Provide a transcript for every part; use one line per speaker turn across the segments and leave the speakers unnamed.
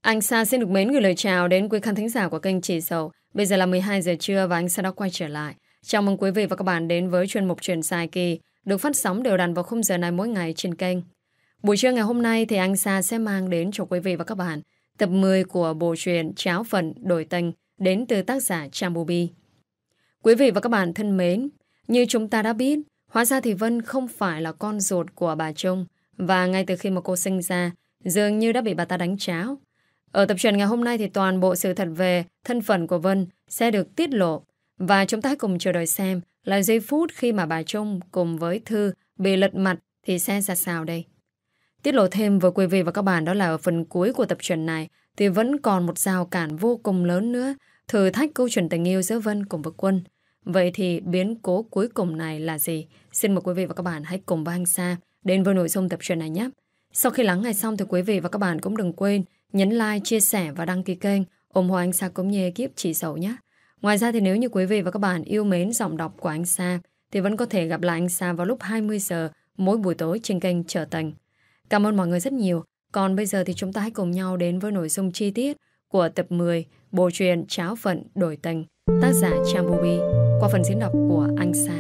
Anh Sa xin được mến gửi lời chào đến quý khán thính giả của kênh Chị Sầu. Bây giờ là 12 giờ trưa và anh Sa đã quay trở lại. Chào mừng quý vị và các bạn đến với chuyên mục Chuyện Dài Kỳ được phát sóng đều đặn vào khung giờ này mỗi ngày trên kênh. Buổi trưa ngày hôm nay thì anh Sa sẽ mang đến cho quý vị và các bạn tập 10 của bộ truyện Cháo Phận Đổi Tình đến từ tác giả Trang Bubi. Quý vị và các bạn thân mến, như chúng ta đã biết, hóa ra thì Vân không phải là con ruột của bà Trung, và ngay từ khi mà cô sinh ra, dường như đã bị bà ta đánh tráo. Ở tập truyện ngày hôm nay thì toàn bộ sự thật về thân phận của Vân sẽ được tiết lộ, và chúng ta hãy cùng chờ đợi xem là giây phút khi mà bà Trung cùng với Thư bị lật mặt thì sẽ ra sao đây. Tiết lộ thêm với quý vị và các bạn đó là ở phần cuối của tập truyện này thì vẫn còn một rào cản vô cùng lớn nữa, thử thách câu chuyện tình yêu giữa Vân cùng với Quân. Vậy thì biến cố cuối cùng này là gì? Xin mời quý vị và các bạn hãy cùng với anh Sa đến với nội dung tập truyện này nhé. Sau khi lắng nghe xong thì quý vị và các bạn cũng đừng quên nhấn like, chia sẻ và đăng ký kênh, ủng hộ anh Sa cũng như ekip Chị Sầu nhé. Ngoài ra thì nếu như quý vị và các bạn yêu mến giọng đọc của anh Sa thì vẫn có thể gặp lại anh Sa vào lúc 20 giờ mỗi buổi tối trên kênh Trở Tình. Cảm ơn mọi người rất nhiều. Còn bây giờ thì chúng ta hãy cùng nhau đến với nội dung chi tiết của tập 10 bộ truyện Cháo Phận Đổi Tình, tác giả Trang Bubi, qua phần diễn đọc của anh Sa.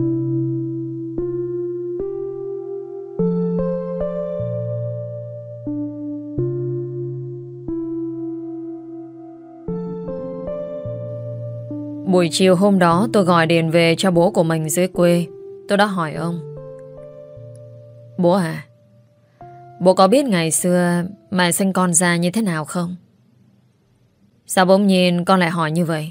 Buổi chiều hôm đó tôi gọi điện về cho bố của mình dưới quê. Tôi đã hỏi ông: Bố à, bố có biết ngày xưa mẹ sinh con ra như thế nào không? Sao bỗng nhiên con lại hỏi như vậy?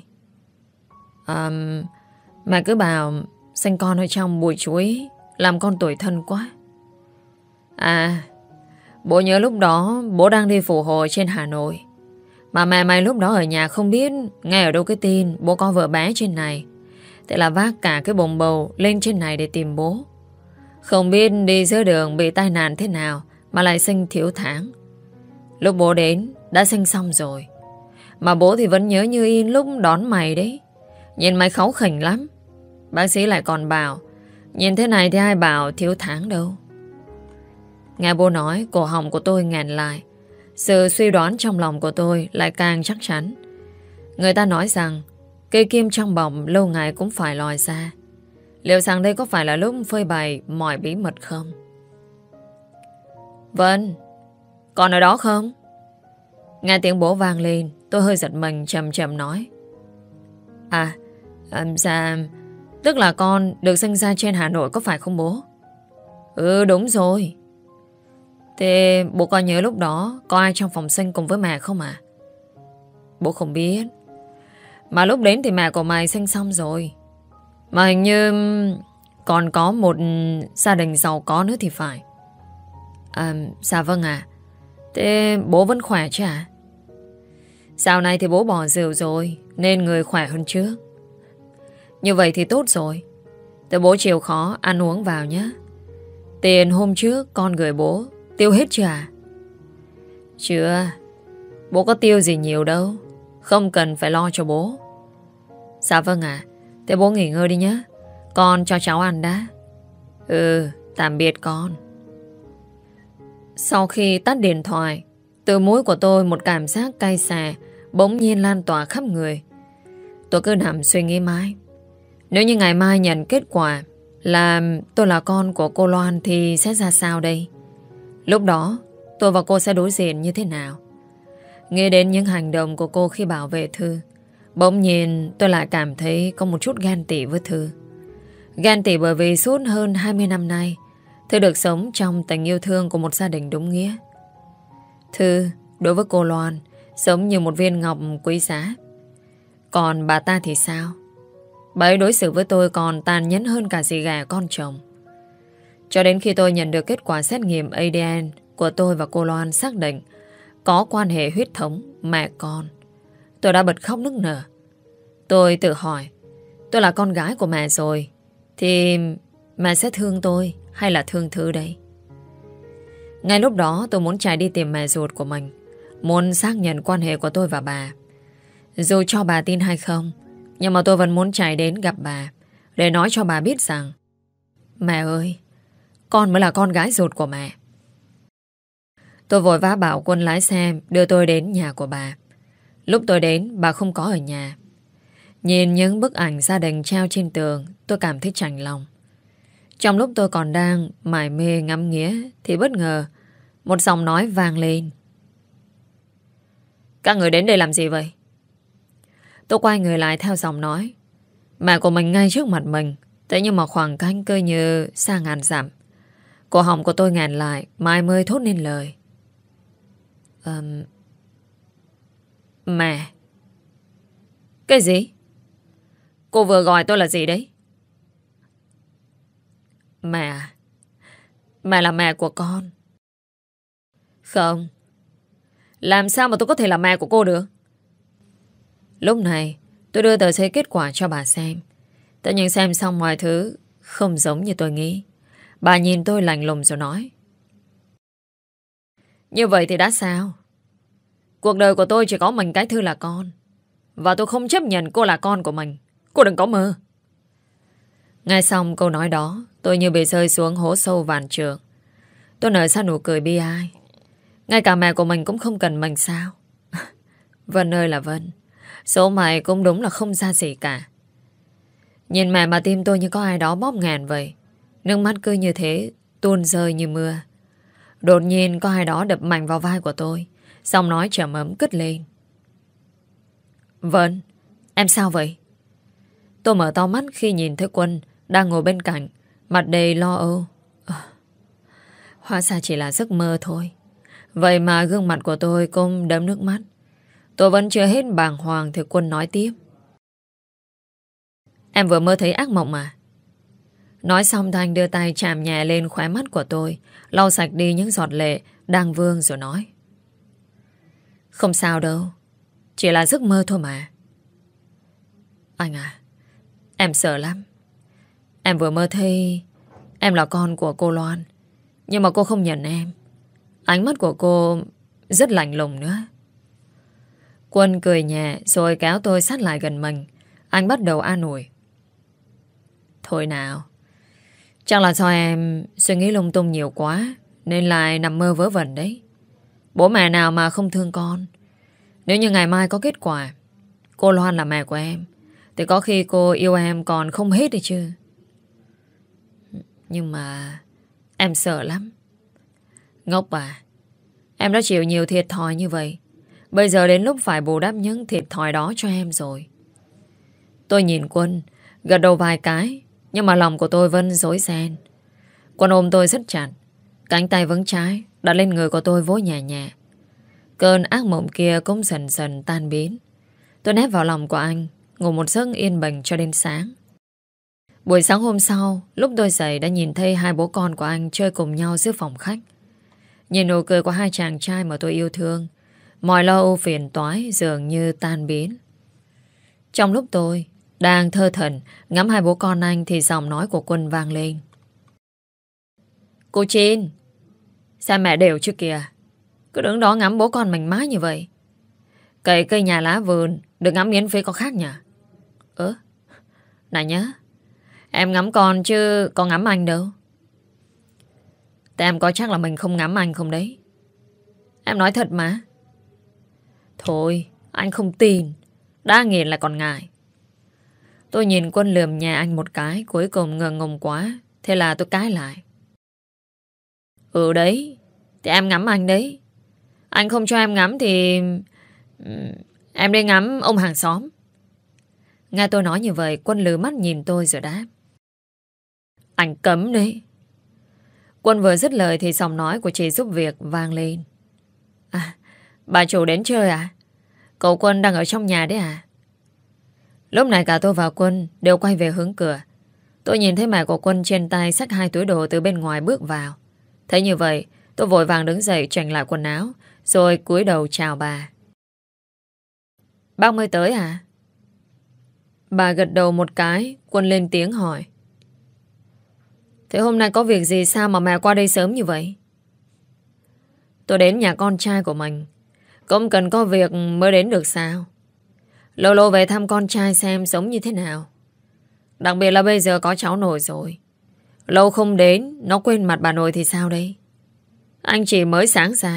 Mẹ cứ bảo sinh con ở trong bụi chuối, làm con tủi thân quá. À, bố nhớ lúc đó bố đang đi phụ hồ trên Hà Nội, mà mẹ mày lúc đó ở nhà không biết nghe ở đâu cái tin bố có vợ bé trên này. Thế là vác cả cái bồng bầu lên trên này để tìm bố. Không biết đi giữa đường bị tai nạn thế nào mà lại sinh thiếu tháng. Lúc bố đến đã sinh xong rồi, mà bố thì vẫn nhớ như in lúc đón mày đấy. Nhìn mày kháu khỉnh lắm. Bác sĩ lại còn bảo nhìn thế này thì ai bảo thiếu tháng đâu. Nghe bố nói, cổ họng của tôi nghẹn lại. Sự suy đoán trong lòng của tôi lại càng chắc chắn. Người ta nói rằng cây kim trong bọng lâu ngày cũng phải lòi ra. Liệu rằng đây có phải là lúc phơi bày mọi bí mật không? Vân, con ở đó không? Nghe tiếng bố vang lên, tôi hơi giật mình, chậm chậm nói: Dạ, tức là con được sinh ra trên Hà Nội có phải không bố? Ừ, đúng rồi. Thế bố có nhớ lúc đó có ai trong phòng sinh cùng với mẹ không à? Bố không biết. Mà lúc đến thì mẹ của mày sinh xong rồi. Mà hình như còn có một gia đình giàu có nữa thì phải. Dạ vâng ạ. Thế bố vẫn khỏe chứ ạ? Dạo này thì bố bỏ rượu rồi, nên người khỏe hơn trước. Như vậy thì tốt rồi. Thế bố chịu khó ăn uống vào nhé. Tiền hôm trước con gửi bố tiêu hết chưa à? Chưa. Bố có tiêu gì nhiều đâu, không cần phải lo cho bố. Dạ vâng ạ. Thế bố nghỉ ngơi đi nhé, con cho cháu ăn đã. Ừ, tạm biệt con. Sau khi tắt điện thoại, từ mũi của tôi một cảm giác cay xè bỗng nhiên lan tỏa khắp người. Tôi cứ nằm suy nghĩ mãi. Nếu như ngày mai nhận kết quả là tôi là con của cô Loan thì sẽ ra sao đây? Lúc đó tôi và cô sẽ đối diện như thế nào? Nghĩ đến những hành động của cô khi bảo vệ Thư, bỗng nhiên tôi lại cảm thấy có một chút ghen tị với Thư. Ghen tị bởi vì suốt hơn 20 năm nay Thư được sống trong tình yêu thương của một gia đình đúng nghĩa. Thư đối với cô Loan giống như một viên ngọc quý giá. Còn bà ta thì sao? Bà ấy đối xử với tôi còn tàn nhẫn hơn cả dì ghẻ con chồng. Cho đến khi tôi nhận được kết quả xét nghiệm ADN của tôi và cô Loan xác định có quan hệ huyết thống mẹ con, tôi đã bật khóc nức nở. Tôi tự hỏi, tôi là con gái của mẹ rồi thì mẹ sẽ thương tôi hay là thương Thư đây? Ngay lúc đó tôi muốn chạy đi tìm mẹ ruột của mình, muốn xác nhận quan hệ của tôi và bà. Dù cho bà tin hay không, nhưng mà tôi vẫn muốn chạy đến gặp bà để nói cho bà biết rằng mẹ ơi, con mới là con gái ruột của mẹ. Tôi vội vã bảo Quân lái xe đưa tôi đến nhà của bà. Lúc tôi đến, bà không có ở nhà. Nhìn những bức ảnh gia đình treo trên tường, tôi cảm thấy chạnh lòng. Trong lúc tôi còn đang mải mê ngắm nghía thì bất ngờ một giọng nói vang lên. Các người đến đây làm gì vậy? Tôi quay người lại theo giọng nói. Mẹ của mình ngay trước mặt mình. Thế nhưng mà khoảng cách cơ như xa ngàn dặm. Cổ họng của tôi nghẹn lại, mãi mới thốt nên lời. Mẹ. Cái gì? Cô vừa gọi tôi là gì đấy? Mẹ à? Mẹ là mẹ của con. Không. Làm sao mà tôi có thể là mẹ của cô được? Lúc này tôi đưa tờ giấy kết quả cho bà xem. Tất nhiên xem xong mọi thứ không giống như tôi nghĩ. Bà nhìn tôi lạnh lùng rồi nói. Như vậy thì đã sao? Cuộc đời của tôi chỉ có mình cái Thư là con. Và tôi không chấp nhận cô là con của mình. Cô đừng có mơ. Nghe xong câu nói đó, tôi như bị rơi xuống hố sâu vạn trượng. Tôi nở ra nụ cười bi ai. Ngay cả mẹ của mình cũng không cần mình sao? Vân ơi là Vân, số mày cũng đúng là không ra gì cả. Nhìn mẹ mà tim tôi như có ai đó bóp nghẹn vậy. Nước mắt cứ như thế tuôn rơi như mưa. Đột nhiên có ai đó đập mạnh vào vai của tôi. Giọng nói trầm ấm cất lên. Vân, em sao vậy? Tôi mở to mắt khi nhìn thấy Quân đang ngồi bên cạnh, mặt đầy lo âu. Hóa ra chỉ là giấc mơ thôi. Vậy mà gương mặt của tôi cũng đẫm nước mắt. Tôi vẫn chưa hết bàng hoàng thì Quân nói tiếp. Em vừa mơ thấy ác mộng à? Nói xong Thanh đưa tay chạm nhẹ lên khóe mắt của tôi, lau sạch đi những giọt lệ đang vương rồi nói. Không sao đâu, chỉ là giấc mơ thôi mà. Anh à, em sợ lắm. Em vừa mơ thấy em là con của cô Loan, nhưng mà cô không nhận em. Ánh mắt của cô rất lạnh lùng nữa. Quân cười nhẹ rồi kéo tôi sát lại gần mình. Anh bắt đầu an ủi. Thôi nào, chắc là do em suy nghĩ lung tung nhiều quá nên lại nằm mơ vớ vẩn đấy. Bố mẹ nào mà không thương con. Nếu như ngày mai có kết quả cô Loan là mẹ của em thì có khi cô yêu em còn không hết đấy chứ. Nhưng mà em sợ lắm. Ngốc à, em đã chịu nhiều thiệt thòi như vậy. Bây giờ đến lúc phải bù đắp những thiệt thòi đó cho em rồi. Tôi nhìn Quân, gật đầu vài cái, nhưng mà lòng của tôi vẫn rối ren. Quân ôm tôi rất chặt, cánh tay vững trái đặt lên người của tôi vỗ nhẹ nhẹ. Cơn ác mộng kia cũng dần dần tan biến. Tôi nép vào lòng của anh, ngủ một giấc yên bình cho đến sáng. Buổi sáng hôm sau, lúc tôi dậy đã nhìn thấy hai bố con của anh chơi cùng nhau giữa phòng khách. Nhìn nụ cười của hai chàng trai mà tôi yêu thương, mọi lo âu phiền toái dường như tan biến. Trong lúc tôi đang thơ thẩn ngắm hai bố con anh thì giọng nói của Quân vang lên. Cô Chin, sao mẹ đều chứ kìa. Cứ đứng đó ngắm bố con mình mãi như vậy. Cậy cây nhà lá vườn được ngắm miễn phí có khác nhỉ? Này nhá, em ngắm con chứ có ngắm anh đâu. Tại em có chắc là mình không ngắm anh không đấy? Em nói thật mà. Thôi, anh không tin. Đã nghiền lại còn ngại. Tôi nhìn Quân lườm nhà anh một cái, cuối cùng ngượng ngùng quá. Thế là tôi cãi lại. Ừ đấy, thì em ngắm anh đấy. Anh không cho em ngắm thì em đi ngắm ông hàng xóm. Nghe tôi nói như vậy, Quân lừ mắt nhìn tôi rồi đáp. Anh cấm đấy. Quân vừa dứt lời thì giọng nói của chị giúp việc vang lên. À, bà chủ đến chơi à? Cậu Quân đang ở trong nhà đấy à? Lúc này cả tôi và Quân đều quay về hướng cửa. Tôi nhìn thấy mẹ của Quân trên tay xách hai túi đồ từ bên ngoài bước vào. Thấy như vậy, tôi vội vàng đứng dậy chỉnh lại quần áo, rồi cúi đầu chào bà. Bác mới tới à? Bà gật đầu một cái, Quân lên tiếng hỏi. Thế hôm nay có việc gì sao mà mẹ qua đây sớm như vậy? Tôi đến nhà con trai của mình. Cũng cần có việc mới đến được sao? Lâu lâu về thăm con trai xem sống như thế nào. Đặc biệt là bây giờ có cháu nội rồi. Lâu không đến, nó quên mặt bà nội thì sao đây? Anh chỉ mới sáng ra,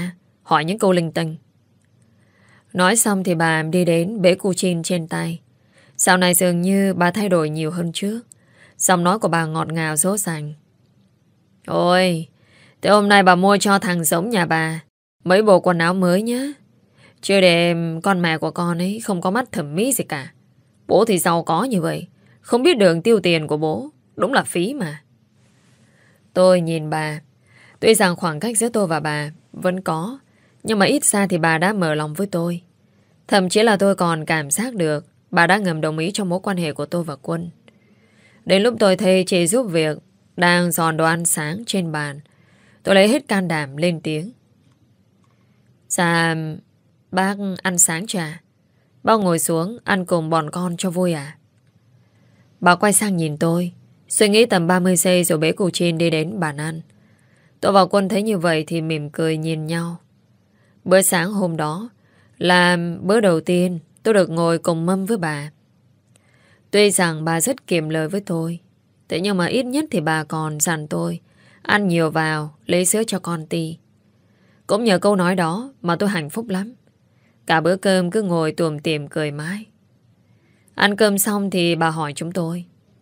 hỏi những câu linh tinh. Nói xong thì bà đi đến bế cu chin trên tay. Dạo này dường như bà thay đổi nhiều hơn trước. Giọng nói của bà ngọt ngào dỗ dành. Ôi, thế hôm nay bà mua cho thằng giống nhà bà mấy bộ quần áo mới nhá. Chứ để con mẹ của con ấy không có mắt thẩm mỹ gì cả. Bố thì giàu có như vậy, không biết đường tiêu tiền của bố. Đúng là phí mà. Tôi nhìn bà. Tuy rằng khoảng cách giữa tôi và bà vẫn có, nhưng mà ít ra thì bà đã mở lòng với tôi. Thậm chí là tôi còn cảm giác được bà đã ngầm đồng ý cho mối quan hệ của tôi và Quân. Đến lúc tôi thấy chị giúp việc đang dọn đồ ăn sáng trên bàn, tôi lấy hết can đảm lên tiếng. Dạ, bác ăn sáng trà. Bác ngồi xuống ăn cùng bọn con cho vui à? Bà quay sang nhìn tôi, suy nghĩ tầm 30 giây rồi bế cô Chin đi đến bàn ăn. Tôi và Quân thấy như vậy thì mỉm cười nhìn nhau. Bữa sáng hôm đó là bữa đầu tiên tôi được ngồi cùng mâm với bà. Tuy rằng bà rất kiệm lời với tôi, thế nhưng mà ít nhất thì bà còn dặn tôi ăn nhiều vào, lấy sữa cho con Ti. Cũng nhờ câu nói đó mà tôi hạnh phúc lắm. Cả bữa cơm cứ ngồi tủm tỉm cười mãi. Ăn cơm xong thì bà hỏi chúng tôi.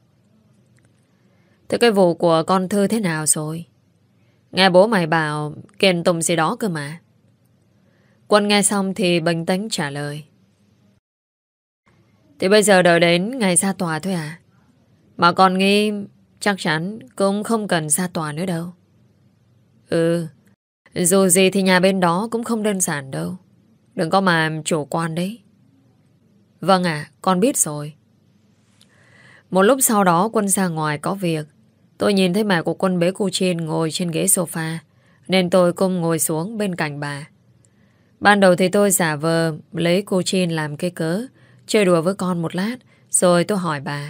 Thế cái vụ của con Thư thế nào rồi? Nghe bố mày bảo kiện tụng gì đó cơ mà. Quân nghe xong thì bình tĩnh trả lời. Thì bây giờ đợi đến ngày ra tòa thôi à? Mà con nghĩ chắc chắn cũng không cần ra tòa nữa đâu. Ừ, dù gì thì nhà bên đó cũng không đơn giản đâu. Đừng có mà chủ quan đấy. Vâng ạ, con biết rồi. Một lúc sau đó Quân ra ngoài có việc. Tôi nhìn thấy mẹ của Quân bế cô Chin ngồi trên ghế sofa, nên tôi cùng ngồi xuống bên cạnh bà. Ban đầu thì tôi giả vờ lấy cô Chin làm cái cớ, chơi đùa với con một lát, rồi tôi hỏi bà.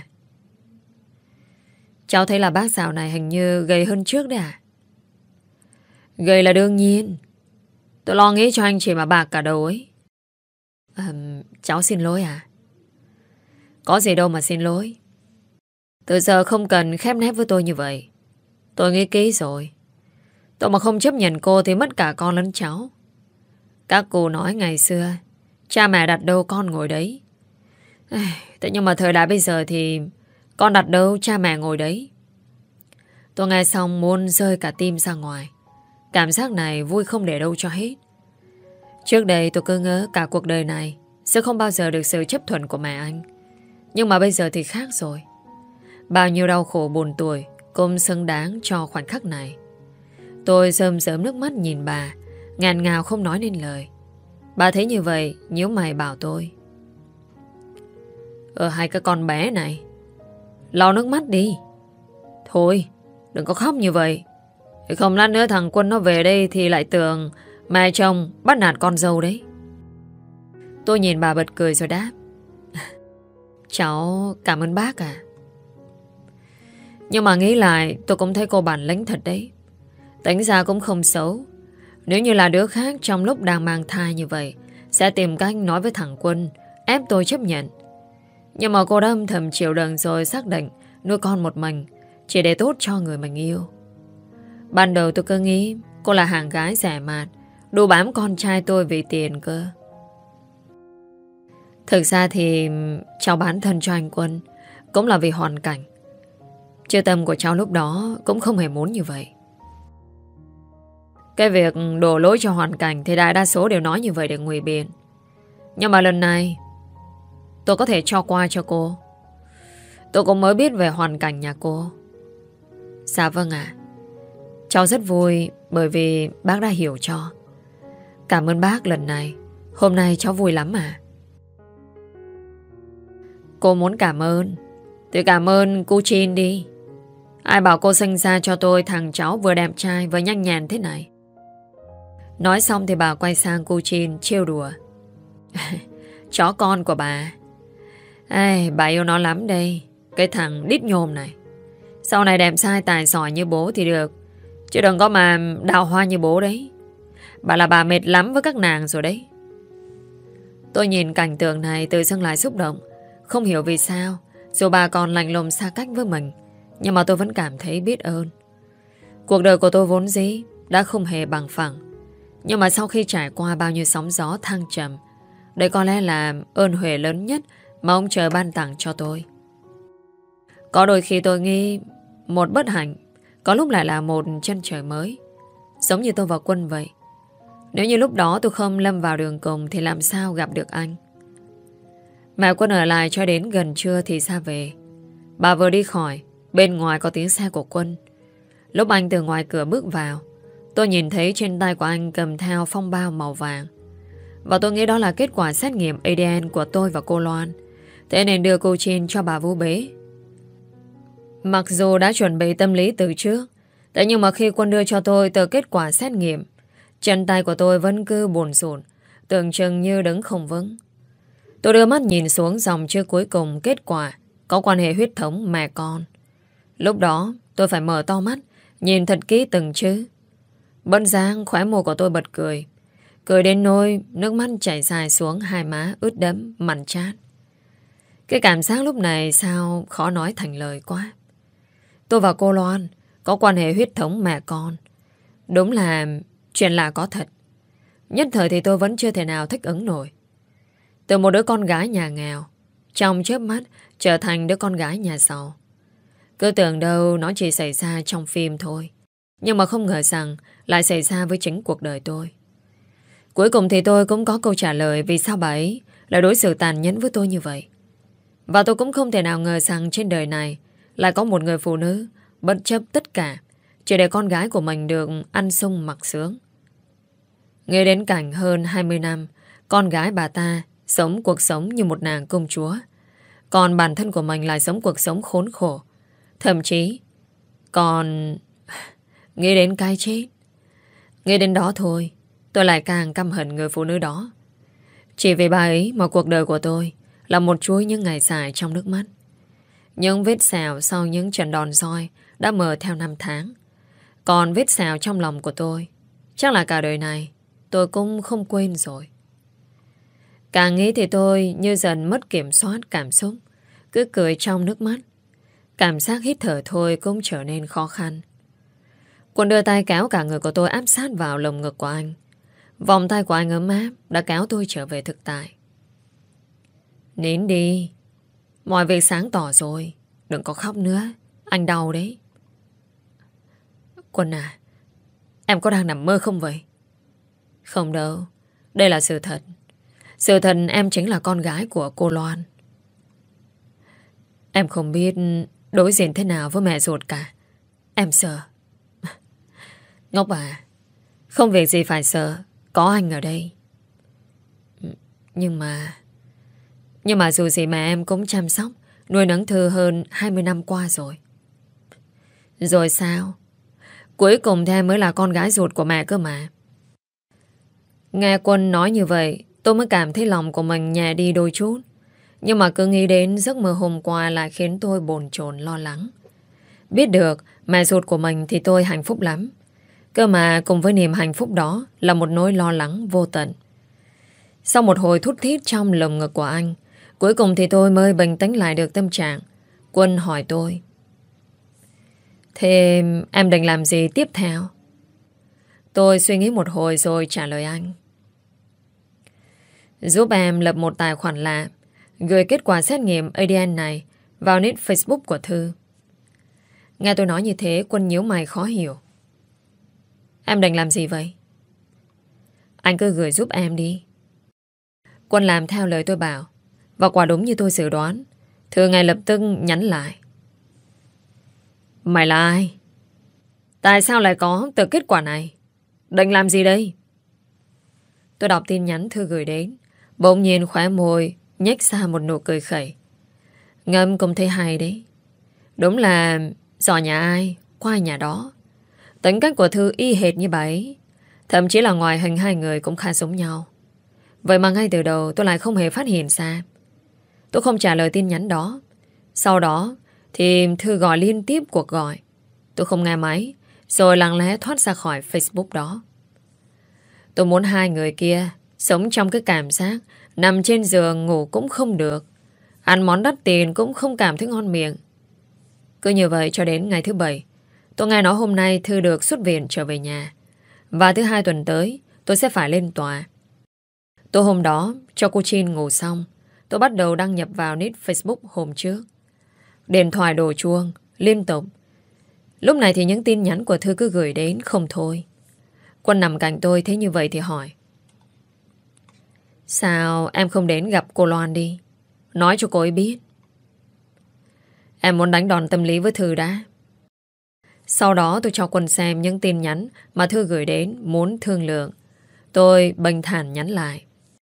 Cháu thấy là bác dạo này hình như gầy hơn trước đấy à? Gầy là đương nhiên. Tôi lo nghĩ cho anh chị mà bạc cả đầu ấy. Cháu xin lỗi à? Có gì đâu mà xin lỗi. Từ giờ không cần khép nép với tôi như vậy. Tôi nghĩ kỹ rồi. Tôi mà không chấp nhận cô thì mất cả con lẫn cháu. Các cô nói ngày xưa cha mẹ đặt đâu con ngồi đấy. Thế nhưng mà thời đại bây giờ thì con đặt đâu cha mẹ ngồi đấy. Tôi nghe xong muốn rơi cả tim ra ngoài. Cảm giác này vui không để đâu cho hết. Trước đây tôi cứ ngỡ cả cuộc đời này sẽ không bao giờ được sự chấp thuận của mẹ anh. Nhưng mà bây giờ thì khác rồi. Bao nhiêu đau khổ buồn tuổi cũng xứng đáng cho khoảnh khắc này. Tôi rơm rớm nước mắt nhìn bà, ngàn ngào không nói nên lời. Bà thấy như vậy nhíu mày bảo tôi. Hai cái con bé này, lau nước mắt đi. Thôi, đừng có khóc như vậy. Không lát nữa thằng Quân nó về đây thì lại tưởng mẹ chồng bắt nạt con dâu đấy. Tôi nhìn bà bật cười rồi đáp. Cháu cảm ơn bác à. Nhưng mà nghĩ lại tôi cũng thấy cô bản lĩnh thật đấy. Tính ra cũng không xấu. Nếu như là đứa khác trong lúc đang mang thai như vậy sẽ tìm cách nói với thằng Quân, ép tôi chấp nhận. Nhưng mà cô đã âm thầm chịu đựng rồi xác định nuôi con một mình chỉ để tốt cho người mình yêu. Ban đầu tôi cứ nghĩ cô là hàng gái rẻ mạt, đu bám con trai tôi vì tiền cơ. Thực ra thì cháu bán thân cho anh Quân cũng là vì hoàn cảnh. Chứ tâm của cháu lúc đó cũng không hề muốn như vậy. Cái việc đổ lỗi cho hoàn cảnh thì đại đa số đều nói như vậy để ngụy biện. Nhưng mà lần này tôi có thể cho qua cho cô. Tôi cũng mới biết về hoàn cảnh nhà cô. Dạ vâng ạ. Cháu rất vui bởi vì bác đã hiểu cho. Cảm ơn bác lần này. Hôm nay cháu vui lắm à. Cô muốn cảm ơn thì cảm ơn cô Chin đi. Ai bảo cô sinh ra cho tôi thằng cháu vừa đẹp trai vừa nhanh nhẹn thế này. Nói xong thì bà quay sang cô Chin trêu đùa. Chó con của bà. Bà yêu nó lắm đây. Cái thằng đít nhôm này. Sau này đẹp trai tài giỏi như bố thì được, chứ đừng có mà đào hoa như bố đấy. Bà là bà mệt lắm với các nàng rồi đấy. Tôi nhìn cảnh tượng này tự dưng lại xúc động. Không hiểu vì sao dù bà còn lạnh lùng xa cách với mình, nhưng mà tôi vẫn cảm thấy biết ơn. Cuộc đời của tôi vốn dĩ đã không hề bằng phẳng. Nhưng mà sau khi trải qua bao nhiêu sóng gió thăng trầm, đây có lẽ là ơn huệ lớn nhất mà ông trời ban tặng cho tôi. Có đôi khi tôi nghĩ một bất hạnh có lúc lại là một chân trời mới. Giống như tôi và Quân vậy. Nếu như lúc đó tôi không lâm vào đường cùng thì làm sao gặp được anh. Mẹ Quân ở lại cho đến gần trưa thì ra về. Bà vừa đi khỏi, bên ngoài có tiếng xe của Quân. Lúc anh từ ngoài cửa bước vào, tôi nhìn thấy trên tay của anh cầm theo phong bao màu vàng. Và tôi nghĩ đó là kết quả xét nghiệm ADN của tôi và cô Loan. Thế nên đưa cô Chin cho bà Vũ bế. Mặc dù đã chuẩn bị tâm lý từ trước, thế nhưng mà khi Quân đưa cho tôi tờ kết quả xét nghiệm, chân tay của tôi vẫn cứ buồn rộn, tưởng chừng như đứng không vững. Tôi đưa mắt nhìn xuống dòng chữ cuối cùng kết quả có quan hệ huyết thống mẹ con. Lúc đó tôi phải mở to mắt, nhìn thật kỹ từng chữ. Bỗng dưng khóe môi của tôi bật cười. Cười đến nỗi nước mắt chảy dài xuống hai má ướt đẫm, mặn chát. Cái cảm giác lúc này sao khó nói thành lời quá. Tôi và cô Loan có quan hệ huyết thống mẹ con. Đúng là chuyện lạ có thật. Nhất thời thì tôi vẫn chưa thể nào thích ứng nổi. Từ một đứa con gái nhà nghèo, trong chớp mắt trở thành đứa con gái nhà giàu. Cứ tưởng đâu nó chỉ xảy ra trong phim thôi. Nhưng mà không ngờ rằng lại xảy ra với chính cuộc đời tôi. Cuối cùng thì tôi cũng có câu trả lời vì sao bà ấy lại đối xử tàn nhẫn với tôi như vậy. Và tôi cũng không thể nào ngờ rằng trên đời này lại có một người phụ nữ bất chấp tất cả chỉ để con gái của mình được ăn sung mặc sướng. Nghe đến cảnh hơn 20 năm con gái bà ta sống cuộc sống như một nàng công chúa, còn bản thân của mình lại sống cuộc sống khốn khổ. Thậm chí còn nghĩ đến cái chết. Nghĩ đến đó thôi, tôi lại càng căm hận người phụ nữ đó. Chỉ vì bà ấy mà cuộc đời của tôi là một chuỗi những ngày dài trong nước mắt. Những vết sẹo sau những trận đòn roi đã mờ theo năm tháng. Còn vết sẹo trong lòng của tôi chắc là cả đời này tôi cũng không quên rồi. Càng nghĩ thì tôi như dần mất kiểm soát cảm xúc, cứ cười trong nước mắt. Cảm giác hít thở thôi cũng trở nên khó khăn. Quân đưa tay kéo cả người của tôi áp sát vào lồng ngực của anh. Vòng tay của anh ấm áp đã kéo tôi trở về thực tại. Nín đi. Mọi việc sáng tỏ rồi. Đừng có khóc nữa. Anh đau đấy. Quân à, em có đang nằm mơ không vậy? Không đâu. Đây là sự thật. Sự thật em chính là con gái của cô Loan. Em không biết đối diện thế nào với mẹ ruột cả. Em sợ. Ngốc à, không việc gì phải sợ. Có anh ở đây. Nhưng mà dù gì mà em cũng chăm sóc nuôi nấng Thư hơn 20 năm qua rồi. Rồi sao? Cuối cùng thì em mới là con gái ruột của mẹ cơ mà. Nghe Quân nói như vậy, tôi mới cảm thấy lòng của mình nhẹ đi đôi chút. Nhưng mà cứ nghĩ đến giấc mơ hôm qua lại khiến tôi bồn chồn lo lắng. Biết được mẹ ruột của mình thì tôi hạnh phúc lắm. Cơ mà cùng với niềm hạnh phúc đó là một nỗi lo lắng vô tận. Sau một hồi thút thít trong lồng ngực của anh, cuối cùng thì tôi mới bình tĩnh lại được tâm trạng. Quân hỏi tôi: thế em định làm gì tiếp theo? Tôi suy nghĩ một hồi rồi trả lời anh: giúp em lập một tài khoản lạ, gửi kết quả xét nghiệm ADN này vào nick Facebook của Thư. Nghe tôi nói như thế, Quân nhíu mày khó hiểu. Em định làm gì vậy? Anh cứ gửi giúp em đi. Quân làm theo lời tôi bảo. Và quả đúng như tôi dự đoán, Thư ngay lập tức nhắn lại: mày là ai? Tại sao lại có tờ kết quả này? Định làm gì đây? Tôi đọc tin nhắn Thư gửi đến, bỗng nhiên khóe môi nhếch ra một nụ cười khẩy. Ngâm cũng thấy hay đấy. Đúng là giỏi nhà ai khoai nhà đó. Tính cách của Thư y hệt như bà ấy. Thậm chí là ngoại hình hai người cũng khá giống nhau. Vậy mà ngay từ đầu tôi lại không hề phát hiện ra. Tôi không trả lời tin nhắn đó. Sau đó thì Thư gọi liên tiếp cuộc gọi. Tôi không nghe máy, rồi lặng lẽ thoát ra khỏi Facebook đó. Tôi muốn hai người kia sống trong cái cảm giác nằm trên giường ngủ cũng không được, ăn món đắt tiền cũng không cảm thấy ngon miệng. Cứ như vậy cho đến ngày thứ 7. Tôi nghe nói hôm nay Thư được xuất viện trở về nhà. Và thứ 2 tuần tới tôi sẽ phải lên tòa. Tối hôm đó, cho cô Chin ngủ xong, tôi bắt đầu đăng nhập vào nick Facebook hôm trước. Điện thoại đổ chuông liên tục. Lúc này thì những tin nhắn của Thư cứ gửi đến không thôi. Quân nằm cạnh tôi thấy như vậy thì hỏi: sao em không đến gặp cô Loan đi, nói cho cô ấy biết. Em muốn đánh đòn tâm lý với Thư đã. Sau đó tôi cho Quân xem những tin nhắn mà Thư gửi đến muốn thương lượng. Tôi bình thản nhắn lại: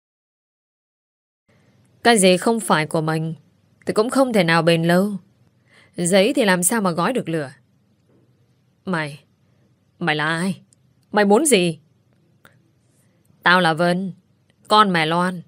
cái gì không phải của mình thì cũng không thể nào bền lâu. Giấy thì làm sao mà gói được lửa. Mày là ai? Mày muốn gì? Tao là Vân, con mẹ Loan.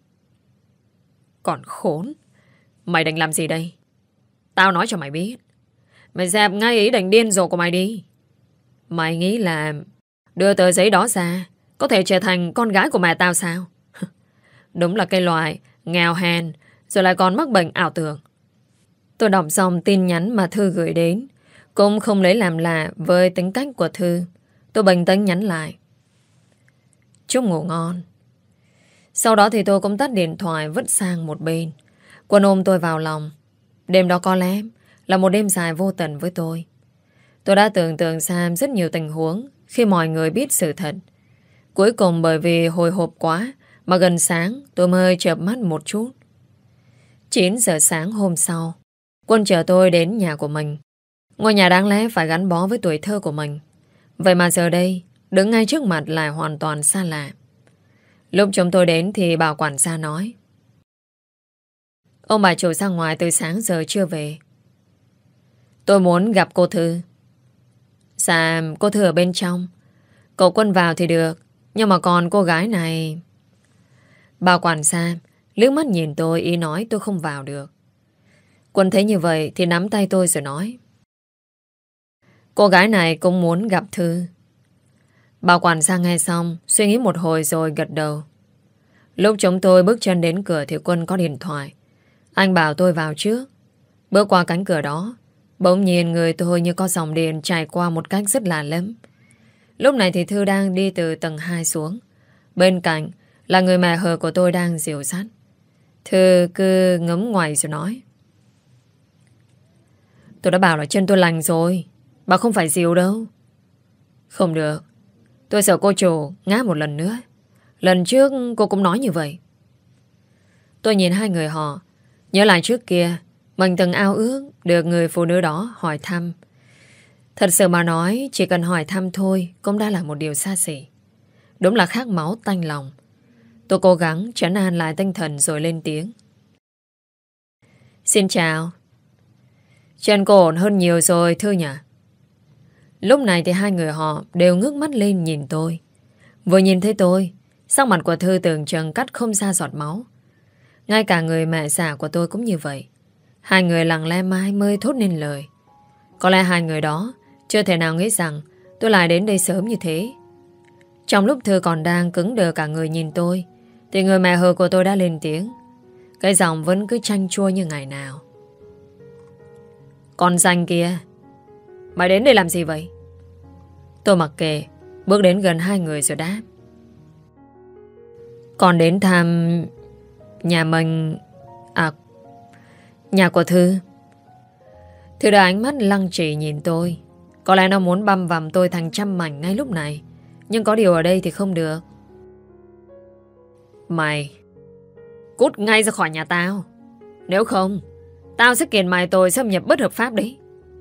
Còn khốn. Mày định làm gì đây? Tao nói cho mày biết. Mày dẹp ngay ý định điên rồ của mày đi. Mày nghĩ là đưa tờ giấy đó ra có thể trở thành con gái của mẹ tao sao? Đúng là cái loại nghèo hèn, rồi lại còn mắc bệnh ảo tưởng. Tôi đọc xong tin nhắn mà Thư gửi đến, cũng không lấy làm lạ với tính cách của Thư. Tôi bình tĩnh nhắn lại: chúc ngủ ngon. Sau đó thì tôi cũng tắt điện thoại vứt sang một bên. Quân ôm tôi vào lòng. Đêm đó có lẽ là một đêm dài vô tận với tôi. Tôi đã tưởng tượng ra rất nhiều tình huống khi mọi người biết sự thật. Cuối cùng bởi vì hồi hộp quá mà gần sáng tôi mới chợp mắt một chút. 9 giờ sáng hôm sau, Quân chở tôi đến nhà của mình. Ngôi nhà đáng lẽ phải gắn bó với tuổi thơ của mình. Vậy mà giờ đây, đứng ngay trước mặt lại hoàn toàn xa lạ. Lúc chúng tôi đến thì bà quản gia nói: ông bà chủ ra ngoài từ sáng giờ chưa về. Tôi muốn gặp cô Thư. Dạ, cô Thư ở bên trong. Cậu Quân vào thì được, nhưng mà còn cô gái này... Bà quản gia liếc mắt nhìn tôi, ý nói tôi không vào được. Quân thấy như vậy thì nắm tay tôi rồi nói: cô gái này cũng muốn gặp Thư. Bà quản gia nghe xong suy nghĩ một hồi rồi gật đầu. Lúc chúng tôi bước chân đến cửa thì Quân có điện thoại. Anh bảo tôi vào trước. Bước qua cánh cửa đó, bỗng nhiên người tôi như có dòng điện chảy qua một cách rất lạ lắm. Lúc này thì Thư đang đi từ tầng 2 xuống. Bên cạnh là người mẹ hờ của tôi đang dìu dắt. Thư cứ ngấm ngoài rồi nói: tôi đã bảo là chân tôi lành rồi, bà không phải dìu đâu. Không được, tôi sợ cô chủ ngã một lần nữa. Lần trước cô cũng nói như vậy. Tôi nhìn hai người họ, nhớ lại trước kia mình từng ao ước được người phụ nữ đó hỏi thăm. Thật sự mà nói, chỉ cần hỏi thăm thôi cũng đã là một điều xa xỉ. Đúng là khát máu tanh lòng. Tôi cố gắng trấn an lại tinh thần rồi lên tiếng: xin chào. Chân cô ổn hơn nhiều rồi Thư nhỉ? Lúc này thì hai người họ đều ngước mắt lên nhìn tôi. Vừa nhìn thấy tôi, sắc mặt của Thư tưởng chừng cắt không ra giọt máu. Ngay cả người mẹ già của tôi cũng như vậy. Hai người lặng lẽ mãi mới thốt nên lời. Có lẽ hai người đó chưa thể nào nghĩ rằng tôi lại đến đây sớm như thế. Trong lúc Thư còn đang cứng đờ cả người nhìn tôi, thì người mẹ hờ của tôi đã lên tiếng. Cái giọng vẫn cứ chanh chua như ngày nào: con danh kia, mày đến đây làm gì vậy? Tôi mặc kệ, bước đến gần hai người rồi đáp: con đến thăm nhà mình. À, nhà của Thư. Thư đã ánh mắt lăng trì nhìn tôi. Có lẽ nó muốn băm vằm tôi thành trăm mảnh ngay lúc này. Nhưng có điều ở đây thì không được. Mày cút ngay ra khỏi nhà tao. Nếu không, tao sẽ kiện mày tội xâm nhập bất hợp pháp đấy.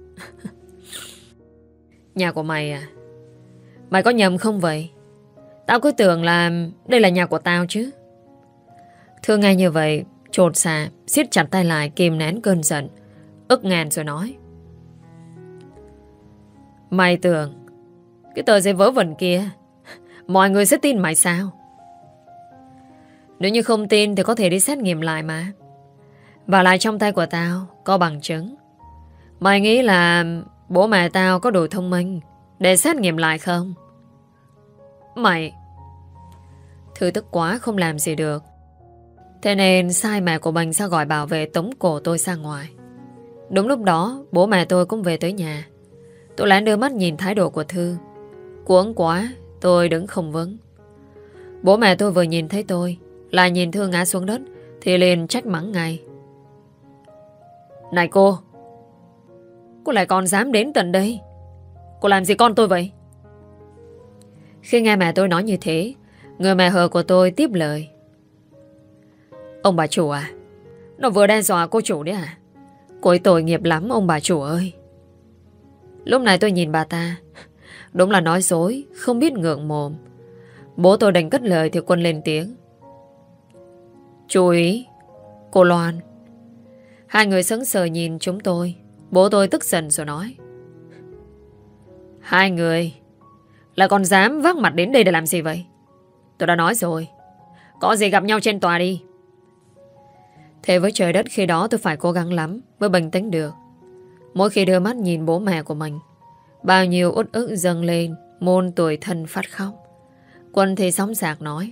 Nhà của mày à? Mày có nhầm không vậy? Tao cứ tưởng là đây là nhà của tao chứ. Thư nghe như vậy chột dạ, siết chặt tay lại kìm nén cơn giận, ức ngàn rồi nói: mày tưởng cái tờ giấy vớ vẩn kia mọi người sẽ tin mày sao? Nếu như không tin thì có thể đi xét nghiệm lại mà. Và lại trong tay của tao có bằng chứng. Mày nghĩ là bố mẹ tao có đủ thông minh để xét nghiệm lại không? Mày... Thư tức quá không làm gì được. Thế nên sai mẹ của mình ra gọi bảo vệ tống cổ tôi ra ngoài. Đúng lúc đó bố mẹ tôi cũng về tới nhà. Tôi lén đưa mắt nhìn thái độ của Thư. Cuống quá tôi đứng không vững. Bố mẹ tôi vừa nhìn thấy tôi, lại nhìn Thư ngã xuống đất, thì liền trách mắng ngay. Này cô lại còn dám đến tận đây. Cô làm gì con tôi vậy? Khi nghe mẹ tôi nói như thế, người mẹ hờ của tôi tiếp lời. Ông bà chủ à, nó vừa đe dọa cô chủ đấy à? Cô ấy tội nghiệp lắm ông bà chủ ơi. Lúc này tôi nhìn bà ta, đúng là nói dối, không biết ngượng mồm. Bố tôi đành cất lời thì Quân lên tiếng. Chú ý, cô Loan. Hai người sững sờ nhìn chúng tôi. Bố tôi tức giận rồi nói. Hai người lại còn dám vác mặt đến đây để làm gì vậy? Tôi đã nói rồi, có gì gặp nhau trên tòa đi. Thế với trời đất khi đó tôi phải cố gắng lắm mới bình tĩnh được. Mỗi khi đưa mắt nhìn bố mẹ của mình, bao nhiêu uất ức dâng lên, môn tuổi thân phát khóc. Quân thì sóng sạc nói.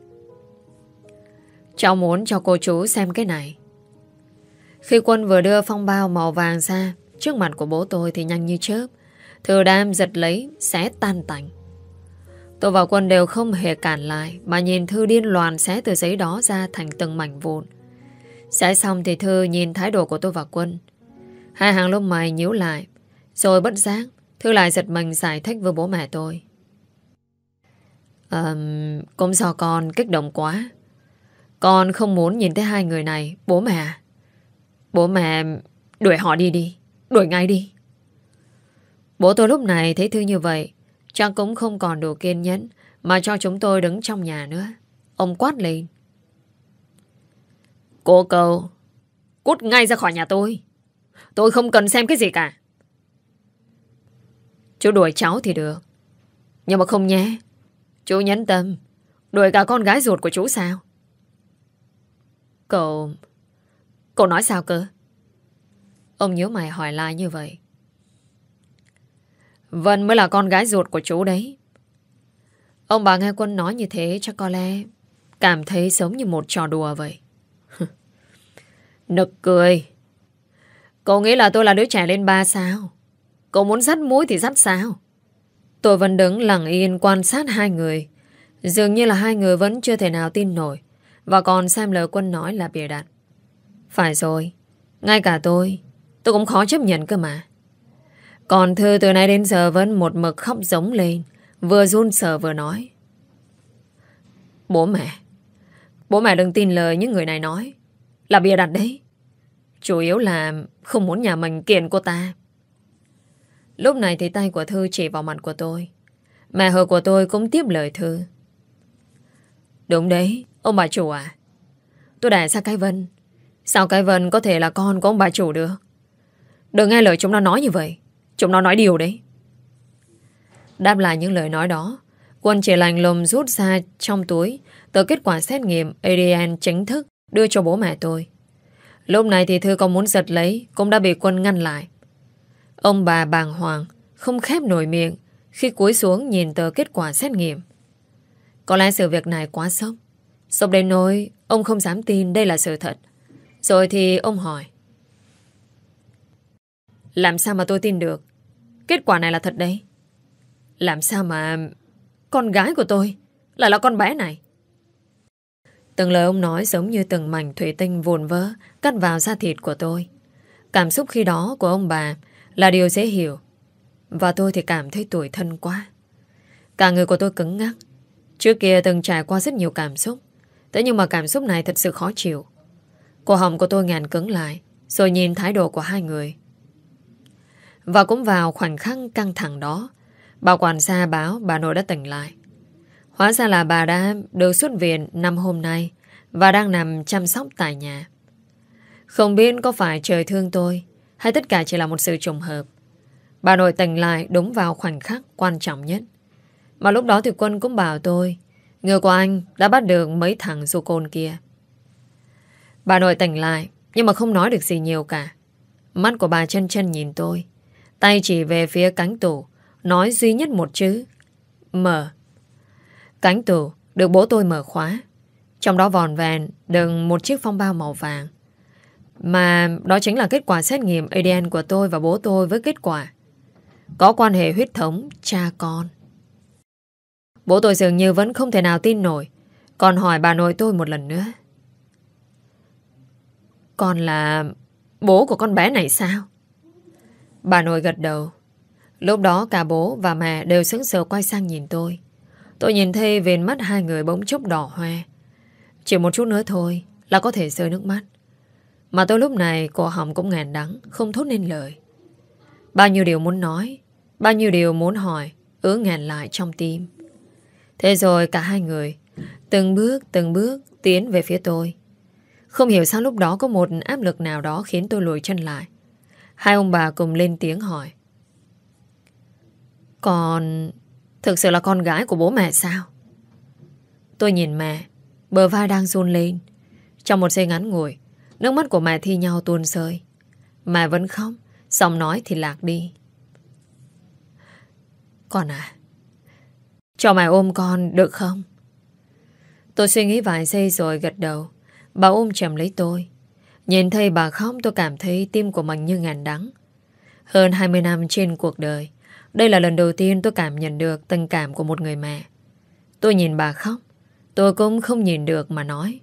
Cháu muốn cho cô chú xem cái này. Khi Quân vừa đưa phong bao màu vàng ra trước mặt của bố tôi thì nhanh như chớp, Thư đam giật lấy, xé tan tành. Tôi và Quân đều không hề cản lại, mà nhìn Thư điên loạn xé tờ giấy đó ra thành từng mảnh vụn. Xé xong thì Thư nhìn thái độ của tôi và Quân. Hai hàng lông mày nhíu lại, rồi bất giác Thư lại giật mình giải thích với bố mẹ tôi. Cũng do con kích động quá. Con không muốn nhìn thấy hai người này, bố mẹ. Bố mẹ đuổi họ đi đi, đuổi ngay đi. Bố tôi lúc này thấy Thư như vậy, chắc cũng không còn đủ kiên nhẫn mà cho chúng tôi đứng trong nhà nữa. Ông quát lên. Cô cậu, cút ngay ra khỏi nhà tôi. Tôi không cần xem cái gì cả. Chú đuổi cháu thì được, nhưng mà không nhé. Chú nhẫn tâm đuổi cả con gái ruột của chú sao? Cậu nói sao cơ? Ông nhíu mày hỏi lại như vậy. Vân mới là con gái ruột của chú đấy. Ông bà nghe Quân nói như thế chắc có lẽ cảm thấy giống như một trò đùa vậy. Nực cười. Cậu nghĩ là tôi là đứa trẻ lên 3 sao? Cậu muốn dắt mũi thì dắt sao? Tôi vẫn đứng lặng yên quan sát hai người. Dường như là hai người vẫn chưa thể nào tin nổi, và còn xem lời Quân nói là bịa đặt. Phải rồi, ngay cả tôi cũng khó chấp nhận cơ mà. Còn Thư từ nay đến giờ vẫn một mực khóc giống lên, vừa run sợ vừa nói. Bố mẹ đừng tin lời những người này nói, là bịa đặt đấy. Chủ yếu là không muốn nhà mình kiện cô ta. Lúc này thì tay của Thư chỉ vào mặt của tôi. Mẹ hờ của tôi cũng tiếp lời Thư. Đúng đấy, ông bà chủ à. Tôi đẻ ra cái Vân. Sao cái Vân có thể là con của ông bà chủ được? Đừng nghe lời chúng nó nói như vậy. Chúng nó nói điều đấy. Đáp lại những lời nói đó, Quân chỉ lạnh lùng rút ra trong túi tờ kết quả xét nghiệm ADN chính thức đưa cho bố mẹ tôi. Lúc này thì Thư còn muốn giật lấy, cũng đã bị Quân ngăn lại. Ông bà bàng hoàng, không khép nổi miệng khi cúi xuống nhìn tờ kết quả xét nghiệm. Có lẽ sự việc này quá sốc. Sốc đến nỗi ông không dám tin đây là sự thật. Rồi thì ông hỏi. Làm sao mà tôi tin được kết quả này là thật đấy? Làm sao mà con gái của tôi lại là con bé này? Từng lời ông nói giống như từng mảnh thủy tinh vụn vỡ cắt vào da thịt của tôi. Cảm xúc khi đó của ông bà là điều dễ hiểu, và tôi thì cảm thấy tủi thân quá. Cả người của tôi cứng ngắc. Trước kia từng trải qua rất nhiều cảm xúc, thế nhưng mà cảm xúc này thật sự khó chịu. Cổ họng của tôi ngàn cứng lại, rồi nhìn thái độ của hai người. Và cũng vào khoảnh khắc căng thẳng đó, bà quản gia báo bà nội đã tỉnh lại. Hóa ra là bà đã được xuất viện 5 hôm nay và đang nằm chăm sóc tại nhà. Không biết có phải trời thương tôi hay tất cả chỉ là một sự trùng hợp. Bà nội tỉnh lại đúng vào khoảnh khắc quan trọng nhất. Mà lúc đó thì Quân cũng bảo tôi người của anh đã bắt được mấy thằng du côn kia. Bà nội tỉnh lại nhưng mà không nói được gì nhiều cả. Mắt của bà chân chân nhìn tôi, tay chỉ về phía cánh tủ, nói duy nhất một chữ: mở. Cánh tủ được bố tôi mở khóa. Trong đó vòn vẹn đựng một chiếc phong bao màu vàng. Mà đó chính là kết quả xét nghiệm ADN của tôi và bố tôi với kết quả có quan hệ huyết thống cha con. Bố tôi dường như vẫn không thể nào tin nổi Còn hỏi bà nội tôi một lần nữa. Con là bố của con bé này sao? Bà nội gật đầu. Lúc đó cả bố và mẹ đều sững sờ quay sang nhìn tôi. Tôi nhìn thấy viền mắt hai người bỗng chốc đỏ hoe. Chỉ một chút nữa thôi là có thể rơi nước mắt. Mà tôi lúc này cổ họng cũng nghẹn đắng, không thốt nên lời. Bao nhiêu điều muốn nói, bao nhiêu điều muốn hỏi, ứ nghẹn lại trong tim. Thế rồi cả hai người từng bước tiến về phía tôi. Không hiểu sao lúc đó có một áp lực nào đó khiến tôi lùi chân lại. Hai ông bà cùng lên tiếng hỏi. Con thực sự là con gái của bố mẹ sao? Tôi nhìn mẹ, bờ vai đang run lên. Trong một giây ngắn ngủi, nước mắt của mẹ thi nhau tuôn rơi. Mẹ vẫn khóc, xong nói thì lạc đi. Con à, cho mẹ ôm con được không? Tôi suy nghĩ vài giây rồi gật đầu. Bà ôm chầm lấy tôi. Nhìn thấy bà khóc tôi cảm thấy tim của mình như ngàn đắng. Hơn 20 năm trên cuộc đời, đây là lần đầu tiên tôi cảm nhận được tình cảm của một người mẹ. Tôi nhìn bà khóc, tôi cũng không nhìn được mà nói.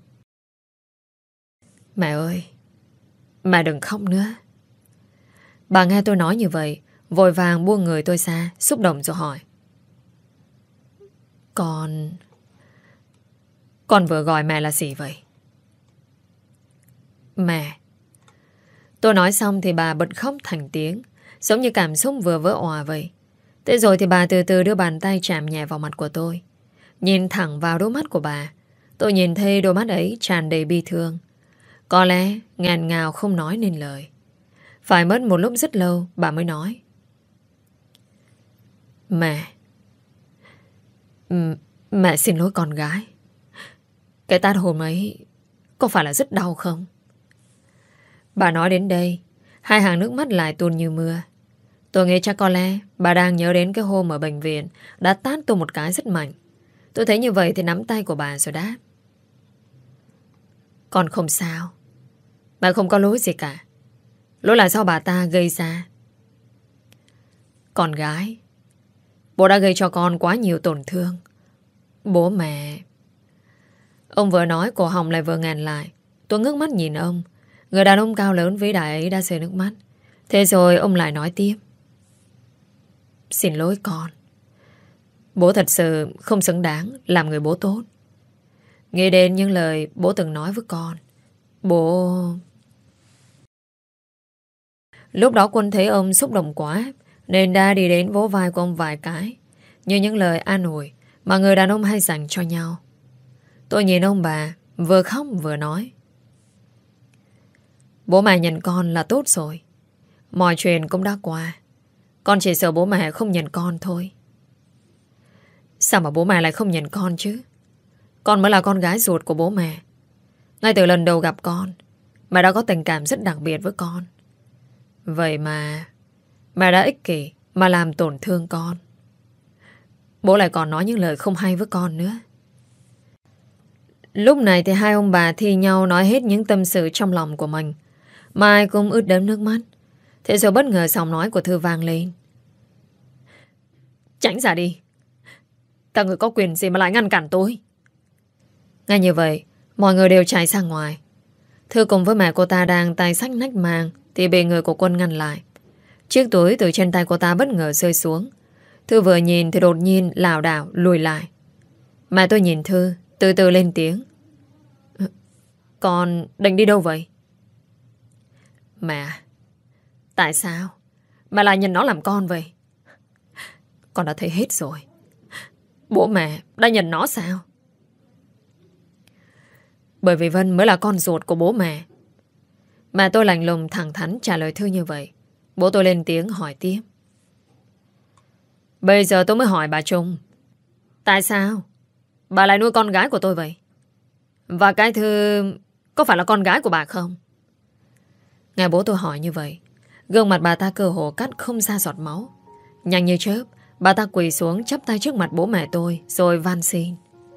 Mẹ ơi, mẹ đừng khóc nữa. Bà nghe tôi nói như vậy, vội vàng buông người tôi ra, xúc động rồi hỏi. Con vừa gọi mẹ là gì vậy? Mẹ. Tôi nói xong thì bà bật khóc thành tiếng, giống như cảm xúc vừa vỡ òa vậy. Thế rồi thì bà từ từ đưa bàn tay chạm nhẹ vào mặt của tôi. Nhìn thẳng vào đôi mắt của bà, tôi nhìn thấy đôi mắt ấy tràn đầy bi thương. Có lẽ ngàn ngào không nói nên lời. Phải mất một lúc rất lâu bà mới nói. Mẹ xin lỗi con gái. Cái tát hôm ấy có phải là rất đau không? Bà nói đến đây, hai hàng nước mắt lại tuôn như mưa. Tôi nghĩ chắc có lẽ bà đang nhớ đến cái hôm ở bệnh viện đã tát tôi một cái rất mạnh. Tôi thấy như vậy thì nắm tay của bà rồi đáp. Con không sao. Bà không có lỗi gì cả. Lỗi là do bà ta gây ra. Con gái, bố đã gây cho con quá nhiều tổn thương. Bố mẹ. Ông vừa nói cổ họng lại vừa ngàn lại. Tôi ngước mắt nhìn ông. Người đàn ông cao lớn vĩ đại ấy đã rơi nước mắt. Thế rồi ông lại nói tiếp. Xin lỗi con. Bố thật sự không xứng đáng làm người bố tốt. Nghĩ đến những lời bố từng nói với con. Bố... Lúc đó Quân thấy ông xúc động quá nên đã đi đến vỗ vai của ông vài cái, như những lời an ủi mà người đàn ông hay dành cho nhau. Tôi nhìn ông bà vừa khóc vừa nói. Bố mẹ nhận con là tốt rồi. Mọi chuyện cũng đã qua. Con chỉ sợ bố mẹ không nhận con thôi. Sao mà bố mẹ lại không nhận con chứ? Con mới là con gái ruột của bố mẹ. Ngay từ lần đầu gặp con, mẹ đã có tình cảm rất đặc biệt với con. Vậy mà mẹ đã ích kỷ mà làm tổn thương con. Bố lại còn nói những lời không hay với con nữa. Lúc này thì hai ông bà thi nhau nói hết những tâm sự trong lòng của mình. Mai cũng ướt đẫm nước mắt. Thế rồi bất ngờ giọng nói của Thư vang lên. Tránh ra đi. Các người có quyền gì mà lại ngăn cản tôi? Ngay như vậy, mọi người đều chạy ra ngoài. Thư cùng với mẹ cô ta đang tay xách nách mang thì bị người của Quân ngăn lại. Chiếc túi từ trên tay cô ta bất ngờ rơi xuống. Thư vừa nhìn thì đột nhiên lảo đảo lùi lại. Mẹ tôi nhìn Thư, từ từ lên tiếng. Con định đi đâu vậy? Mẹ, tại sao mẹ lại nhận nó làm con vậy? Con đã thấy hết rồi. Bố mẹ đã nhận nó sao? Bởi vì Vân mới là con ruột của bố mẹ. Mẹ tôi lạnh lùng thẳng thắn trả lời Thư như vậy. Bố tôi lên tiếng hỏi tiếp. Bây giờ tôi mới hỏi bà Trung. Tại sao bà lại nuôi con gái của tôi vậy? Và cái Thư có phải là con gái của bà không? Nghe bố tôi hỏi như vậy, gương mặt bà ta cơ hồ cắt không ra giọt máu. Nhanh như chớp, bà ta quỳ xuống chắp tay trước mặt bố mẹ tôi rồi van xin.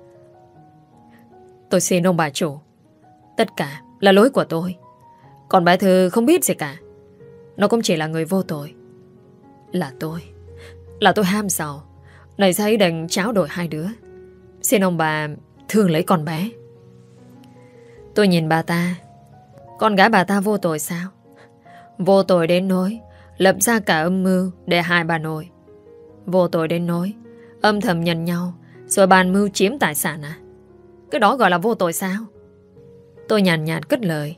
Tôi xin ông bà chủ, tất cả là lỗi của tôi. Còn bé Thư không biết gì cả. Nó cũng chỉ là người vô tội. Là tôi ham giàu, nảy ra ý định tráo đổi hai đứa. Xin ông bà thương lấy con bé. Tôi nhìn bà ta. Con gái bà ta vô tội sao? Vô tội đến nỗi lập ra cả âm mưu để hại bà nội. Vô tội đến nỗi âm thầm nhận nhau rồi bàn mưu chiếm tài sản à? Cái đó gọi là vô tội sao? Tôi nhàn nhạt cất lời.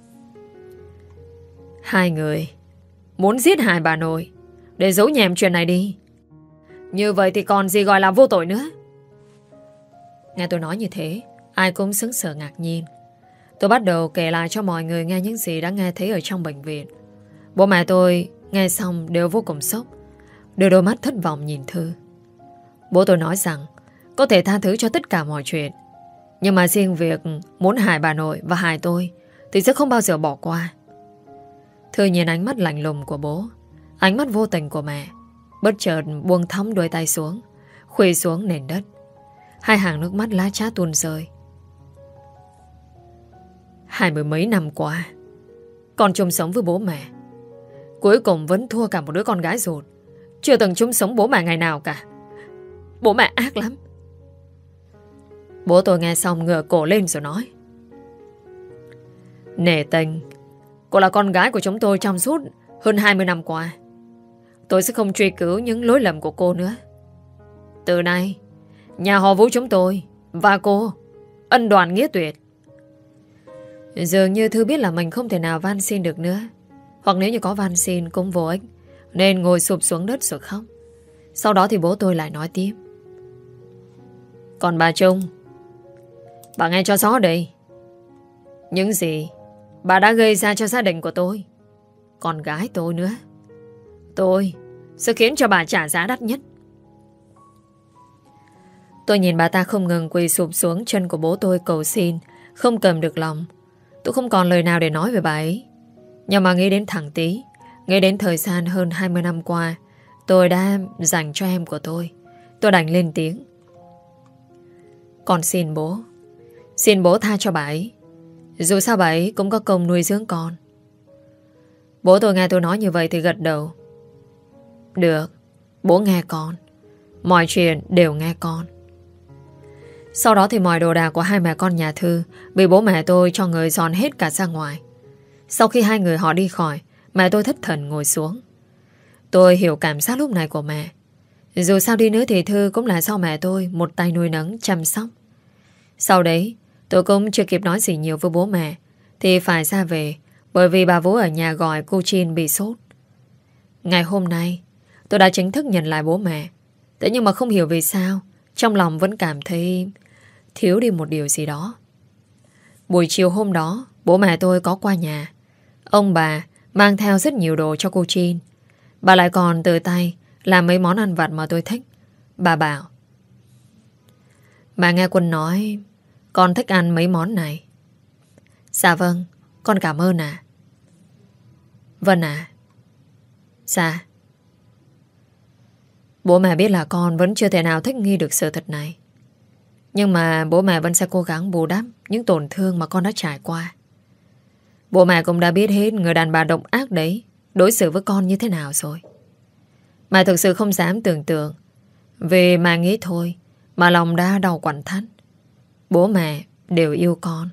Hai người muốn giết hại bà nội để giấu nhẹm chuyện này đi. Như vậy thì còn gì gọi là vô tội nữa? Nghe tôi nói như thế, ai cũng sững sờ ngạc nhiên. Tôi bắt đầu kể lại cho mọi người nghe những gì đã nghe thấy ở trong bệnh viện. Bố mẹ tôi nghe xong đều vô cùng sốc, đưa đôi mắt thất vọng nhìn Thư. Bố tôi nói rằng có thể tha thứ cho tất cả mọi chuyện, nhưng mà riêng việc muốn hại bà nội và hại tôi thì sẽ không bao giờ bỏ qua. Thư nhìn ánh mắt lạnh lùng của bố, ánh mắt vô tình của mẹ, bất chợt buông thõng đôi tay xuống, khuỵu xuống nền đất. Hai hàng nước mắt lá chát tuôn rơi. 20 mấy năm qua, con chung sống với bố mẹ, cuối cùng vẫn thua cả một đứa con gái ruột. Chưa từng chung sống bố mẹ ngày nào cả. Bố mẹ ác lắm. Bố tôi nghe xong ngửa cổ lên rồi nói. Nể tình, cô là con gái của chúng tôi trong suốt hơn 20 năm qua. Tôi sẽ không truy cứu những lỗi lầm của cô nữa. Từ nay, nhà họ Vũ chúng tôi và cô ân đoàn nghĩa tuyệt. Dường như Thư biết là mình không thể nào van xin được nữa, hoặc nếu như có van xin cũng vô ích, nên ngồi sụp xuống đất rồi khóc. Sau đó thì bố tôi lại nói tiếp. Còn bà Trung, bà nghe cho rõ đây. Những gì bà đã gây ra cho gia đình của tôi, con gái tôi nữa, tôi sẽ khiến cho bà trả giá đắt nhất. Tôi nhìn bà ta không ngừng quỳ sụp xuống chân của bố tôi cầu xin, không cầm được lòng. Tôi không còn lời nào để nói về bà ấy. Nhưng mà nghĩ đến thằng Tý, nghĩ đến thời gian hơn 20 năm qua tôi đã dành cho em của tôi đành lên tiếng. Con xin bố tha cho bà ấy. Dù sao bà ấy cũng có công nuôi dưỡng con. Bố tôi nghe tôi nói như vậy thì gật đầu. Được, bố nghe con. Mọi chuyện đều nghe con. Sau đó thì mọi đồ đạc của hai mẹ con nhà Thư bị bố mẹ tôi cho người dọn hết cả ra ngoài. Sau khi hai người họ đi khỏi, mẹ tôi thất thần ngồi xuống. Tôi hiểu cảm giác lúc này của mẹ. Dù sao đi nữa thì Thư cũng là do mẹ tôi một tay nuôi nấng chăm sóc. Sau đấy tôi cũng chưa kịp nói gì nhiều với bố mẹ thì phải ra về, bởi vì bà Vũ ở nhà gọi cô Chin bị sốt. Ngày hôm nay tôi đã chính thức nhận lại bố mẹ. Thế nhưng mà không hiểu vì sao trong lòng vẫn cảm thấy thiếu đi một điều gì đó. Buổi chiều hôm đó bố mẹ tôi có qua nhà. Ông bà mang theo rất nhiều đồ cho cô Chin. Bà lại còn tự tay làm mấy món ăn vặt mà tôi thích. Bà bảo: Bà nghe Quân nói con thích ăn mấy món này. Dạ vâng, con cảm ơn ạ. Vâng ạ. Dạ. Bố mẹ biết là con vẫn chưa thể nào thích nghi được sự thật này, nhưng mà bố mẹ vẫn sẽ cố gắng bù đắp những tổn thương mà con đã trải qua. Bố mẹ cũng đã biết hết người đàn bà độc ác đấy đối xử với con như thế nào rồi. Mẹ thực sự không dám tưởng tượng. Vì mà nghĩ thôi mà lòng đã đau quặn thắt. Bố mẹ đều yêu con.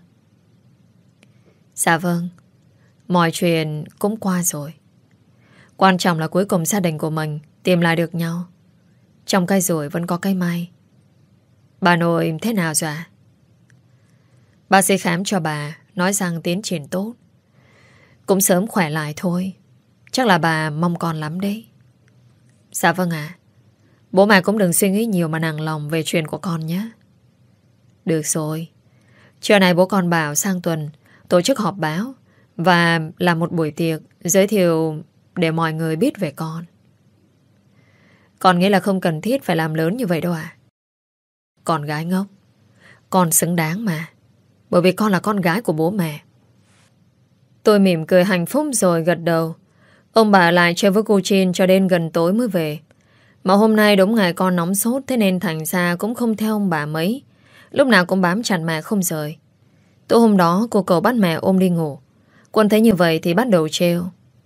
Dạ vâng, mọi chuyện cũng qua rồi. Quan trọng là cuối cùng gia đình của mình tìm lại được nhau. Trong cái rủi vẫn có cái may. Bà nội thế nào rồi ạ? Bác sĩ khám cho bà nói rằng tiến triển tốt, cũng sớm khỏe lại thôi. Chắc là bà mong con lắm đấy. Dạ vâng ạ. Bố mẹ cũng đừng suy nghĩ nhiều mà nặng lòng về chuyện của con nhé. Được rồi. Trưa nay bố con bảo sang tuần tổ chức họp báo và làm một buổi tiệc giới thiệu để mọi người biết về con. Con nghĩ là không cần thiết phải làm lớn như vậy đâu ạ. Con gái ngốc, con xứng đáng mà, bởi vì con là con gái của bố mẹ. Tôi mỉm cười hạnh phúc rồi gật đầu. Ông bà lại chơi với cô Chin cho đến gần tối mới về. Mà hôm nay đúng ngày con nóng sốt, thế nên thành ra cũng không theo ông bà mấy. Lúc nào cũng bám chặt mẹ không rời. Tối hôm đó cô cậu bắt mẹ ôm đi ngủ. Quân thấy như vậy thì bắt đầu trêu.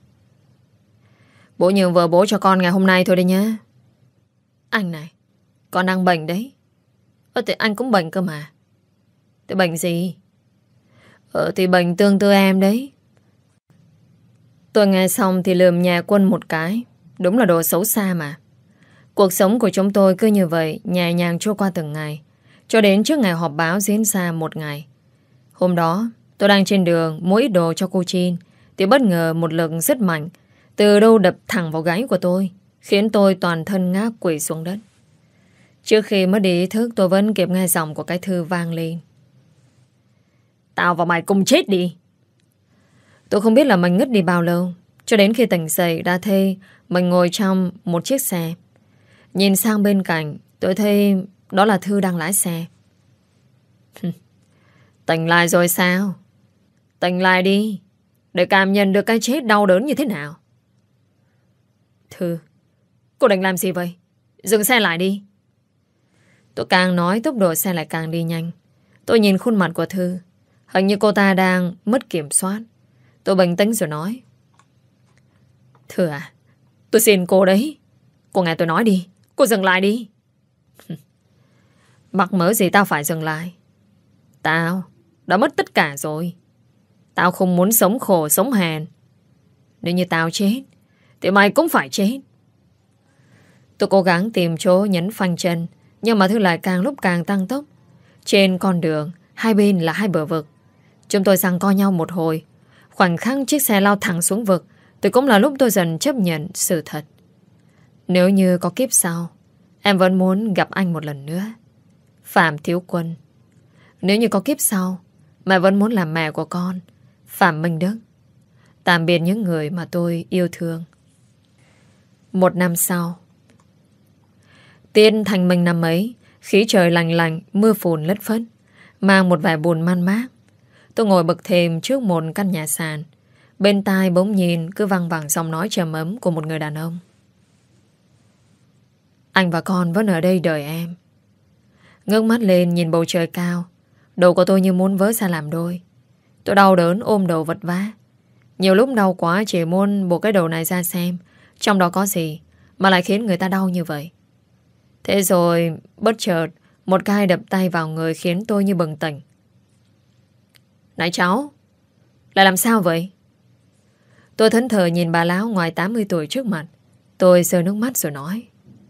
Bố nhường vợ bố cho con ngày hôm nay thôi đấy nhá. Anh này, con đang bệnh đấy. Thì anh cũng bệnh cơ mà. Tôi bệnh gì? Thì bệnh tương tự em đấy. Tôi nghe xong thì lườm nhà Quân một cái. Đúng là đồ xấu xa mà. Cuộc sống của chúng tôi cứ như vậy, nhẹ nhàng trôi qua từng ngày, cho đến trước ngày họp báo diễn ra một ngày. Hôm đó, tôi đang trên đường mua ít đồ cho cô Chin, thì bất ngờ một lực rất mạnh từ đâu đập thẳng vào gáy của tôi, khiến tôi toàn thân ngã quỵ xuống đất. Trước khi mất đi ý thức, tôi vẫn kịp nghe giọng của cái Thư vang lên. Tao và mày cùng chết đi. Tôi không biết là mình ngất đi bao lâu, cho đến khi tỉnh dậy đã thấy mình ngồi trong một chiếc xe. Nhìn sang bên cạnh, tôi thấy đó là Thư đang lái xe. Tỉnh lại rồi sao? Tỉnh lại đi, để cảm nhận được cái chết đau đớn như thế nào. Thư, cô định làm gì vậy? Dừng xe lại đi. Tôi càng nói tốc độ xe lại càng đi nhanh. Tôi nhìn khuôn mặt của Thư, hình như cô ta đang mất kiểm soát. Tôi bình tĩnh rồi nói. Thư à, tôi xin cô đấy. Cô nghe tôi nói đi, cô dừng lại đi. Mắc mớ gì tao phải dừng lại? Tao đã mất tất cả rồi. Tao không muốn sống khổ sống hèn. Nếu như tao chết thì mày cũng phải chết. Tôi cố gắng tìm chỗ nhấn phanh chân, nhưng mà Thư lại càng lúc càng tăng tốc. Trên con đường, hai bên là hai bờ vực. Chúng tôi giằng co nhau một hồi. Khoảnh khắc chiếc xe lao thẳng xuống vực thì cũng là lúc tôi dần chấp nhận sự thật. Nếu như có kiếp sau, em vẫn muốn gặp anh một lần nữa. Phạm Thiếu Quân. Nếu như có kiếp sau, mẹ vẫn muốn làm mẹ của con. Phạm Minh Đức. Tạm biệt những người mà tôi yêu thương. Một năm sau, Tiên Thành Minh năm ấy, khí trời lành lành, mưa phùn lất phất, mang một vẻ buồn man mác. Tôi ngồi bậc thềm trước một căn nhà sàn. Bên tai bỗng nhìn cứ văng vẳng giọng nói trầm ấm của một người đàn ông. Anh và con vẫn ở đây đợi em. Ngước mắt lên nhìn bầu trời cao, đầu của tôi như muốn vỡ ra làm đôi. Tôi đau đớn ôm đầu vật vã. Nhiều lúc đau quá chỉ muốn buộc cái đầu này ra xem trong đó có gì mà lại khiến người ta đau như vậy. Thế rồi bất chợt một cái đập tay vào người khiến tôi như bừng tỉnh. Này cháu, lại làm sao vậy? Tôi thẫn thờ nhìn bà lão ngoài 80 tuổi trước mặt. Tôi rơi nước mắt rồi nói.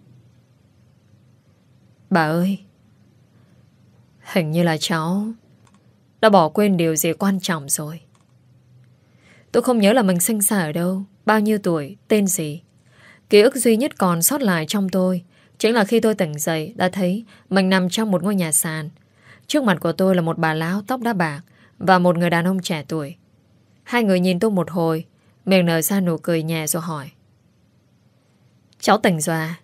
Bà ơi, hình như là cháu đã bỏ quên điều gì quan trọng rồi. Tôi không nhớ là mình sinh ra ở đâu, bao nhiêu tuổi, tên gì. Ký ức duy nhất còn sót lại trong tôi chính là khi tôi tỉnh dậy đã thấy mình nằm trong một ngôi nhà sàn. Trước mặt của tôi là một bà lão tóc đã bạc và một người đàn ông trẻ tuổi. Hai người nhìn tôi một hồi, miệng nở ra nụ cười nhẹ rồi hỏi. Cháu tỉnh rồi à?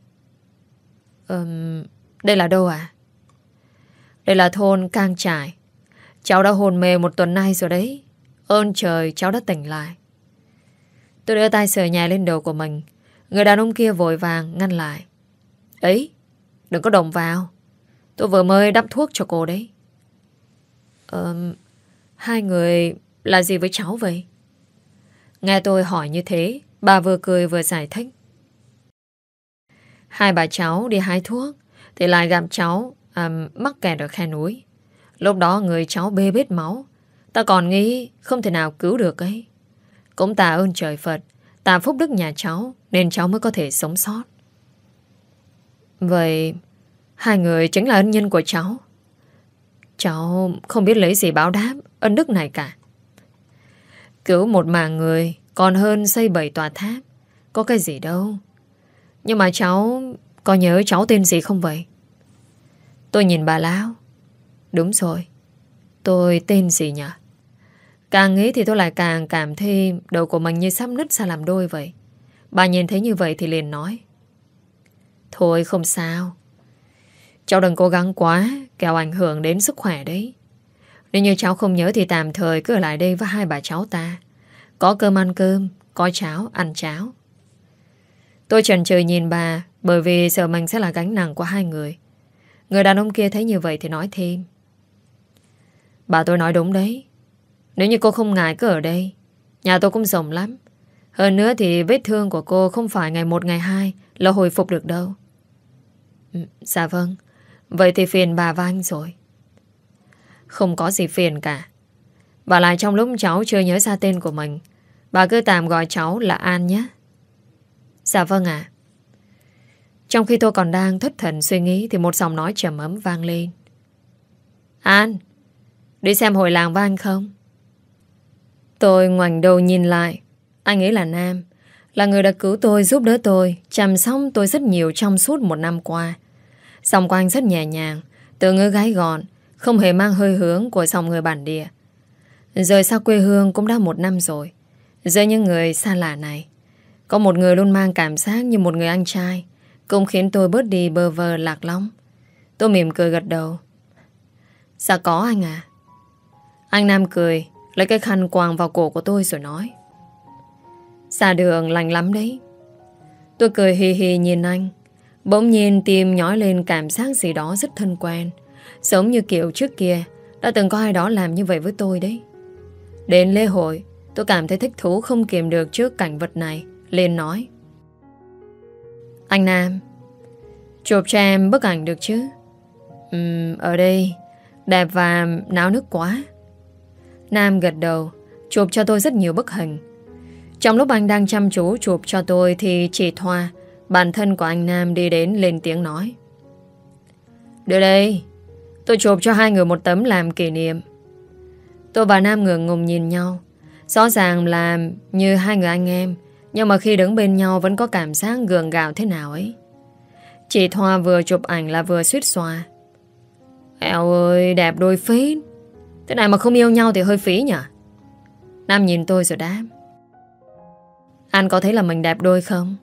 Đây là đâu à? Đây là thôn Cang Trải. Cháu đã hôn mê một tuần nay rồi đấy. Ơn trời cháu đã tỉnh lại. Tôi đưa tay sờ nhẹ lên đầu của mình. Người đàn ông kia vội vàng ngăn lại. Ấy, đừng có động vào. Tôi vừa mới đắp thuốc cho cô đấy. Hai người là gì với cháu vậy? Nghe tôi hỏi như thế, bà vừa cười vừa giải thích. Hai bà cháu đi hái thuốc thì lại gặp cháu mắc kẹt ở khe núi. Lúc đó người cháu bê bết máu. Ta còn nghĩ không thể nào cứu được ấy. Cũng tạ ơn trời Phật, tạ phúc đức nhà cháu, nên cháu mới có thể sống sót. Vậy hai người chính là ân nhân của cháu. Cháu không biết lấy gì báo đáp ân đức này cả. Cứu một mạng người còn hơn xây 7 tòa tháp. Có cái gì đâu. Nhưng mà cháu có nhớ cháu tên gì không vậy? Tôi nhìn bà lão. Đúng rồi, tôi tên gì nhỉ? Càng nghĩ thì tôi lại càng cảm thấy đầu của mình như sắp nứt ra làm đôi vậy. Bà nhìn thấy như vậy thì liền nói. Thôi không sao. Cháu đừng cố gắng quá, kẻo ảnh hưởng đến sức khỏe đấy. Nếu như cháu không nhớ thì tạm thời cứ ở lại đây với hai bà cháu ta. Có cơm ăn cơm, có cháo ăn cháo. Tôi chần chừ nhìn bà, bởi vì sợ mình sẽ là gánh nặng của hai người. Người đàn ông kia thấy như vậy thì nói thêm. Bà tôi nói đúng đấy. Nếu như cô không ngại cứ ở đây, nhà tôi cũng rộng lắm. Hơn nữa thì vết thương của cô không phải ngày một ngày hai là hồi phục được đâu. Dạ vâng. Vậy thì phiền bà và anh rồi. Không có gì phiền cả. Và lại trong lúc cháu chưa nhớ ra tên của mình, bà cứ tạm gọi cháu là An nhé. Dạ vâng ạ. Trong khi tôi còn đang thất thần suy nghĩ thì một giọng nói trầm ấm vang lên. An, đi xem hội làng với anh không? Tôi ngoảnh đầu nhìn lại. Anh ấy là Nam, là người đã cứu tôi, giúp đỡ tôi, chăm sóc tôi rất nhiều trong suốt 1 năm qua. Giọng của anh rất nhẹ nhàng, từ ngữ gái gọn, không hề mang hơi hướng của giọng người bản địa. Rời xa quê hương cũng đã 1 năm rồi. Giữa những người xa lạ này, có một người luôn mang cảm giác như một người anh trai, cũng khiến tôi bớt đi bơ vơ lạc lõng. Tôi mỉm cười gật đầu. Dạ có anh à. Anh Nam cười, lấy cái khăn quàng vào cổ của tôi rồi nói. Xa đường lành lắm đấy. Tôi cười hì hì nhìn anh. Bỗng nhiên tim nhói lên cảm giác gì đó rất thân quen, giống như kiểu trước kia đã từng có ai đó làm như vậy với tôi đấy. Đến lễ hội, tôi cảm thấy thích thú không kiềm được trước cảnh vật này, lên nói. Anh Nam, chụp cho em bức ảnh được chứ? Ở đây đẹp và náo nức quá. Nam gật đầu, chụp cho tôi rất nhiều bức hình. Trong lúc anh đang chăm chú chụp cho tôi thì chị Thoa, bạn thân của anh Nam, đi đến lên tiếng nói. Đưa đây, tôi chụp cho 2 người một tấm làm kỷ niệm. Tôi và Nam ngượng ngùng nhìn nhau. Rõ ràng là như 2 người anh em, nhưng mà khi đứng bên nhau vẫn có cảm giác gượng gạo thế nào ấy. Chị Thoa vừa chụp ảnh là vừa suýt xoa. Eo ơi, đẹp đôi phết. Thế này mà không yêu nhau thì hơi phí nhỉ? Nam nhìn tôi rồi đáp. Anh có thấy là mình đẹp đôi không?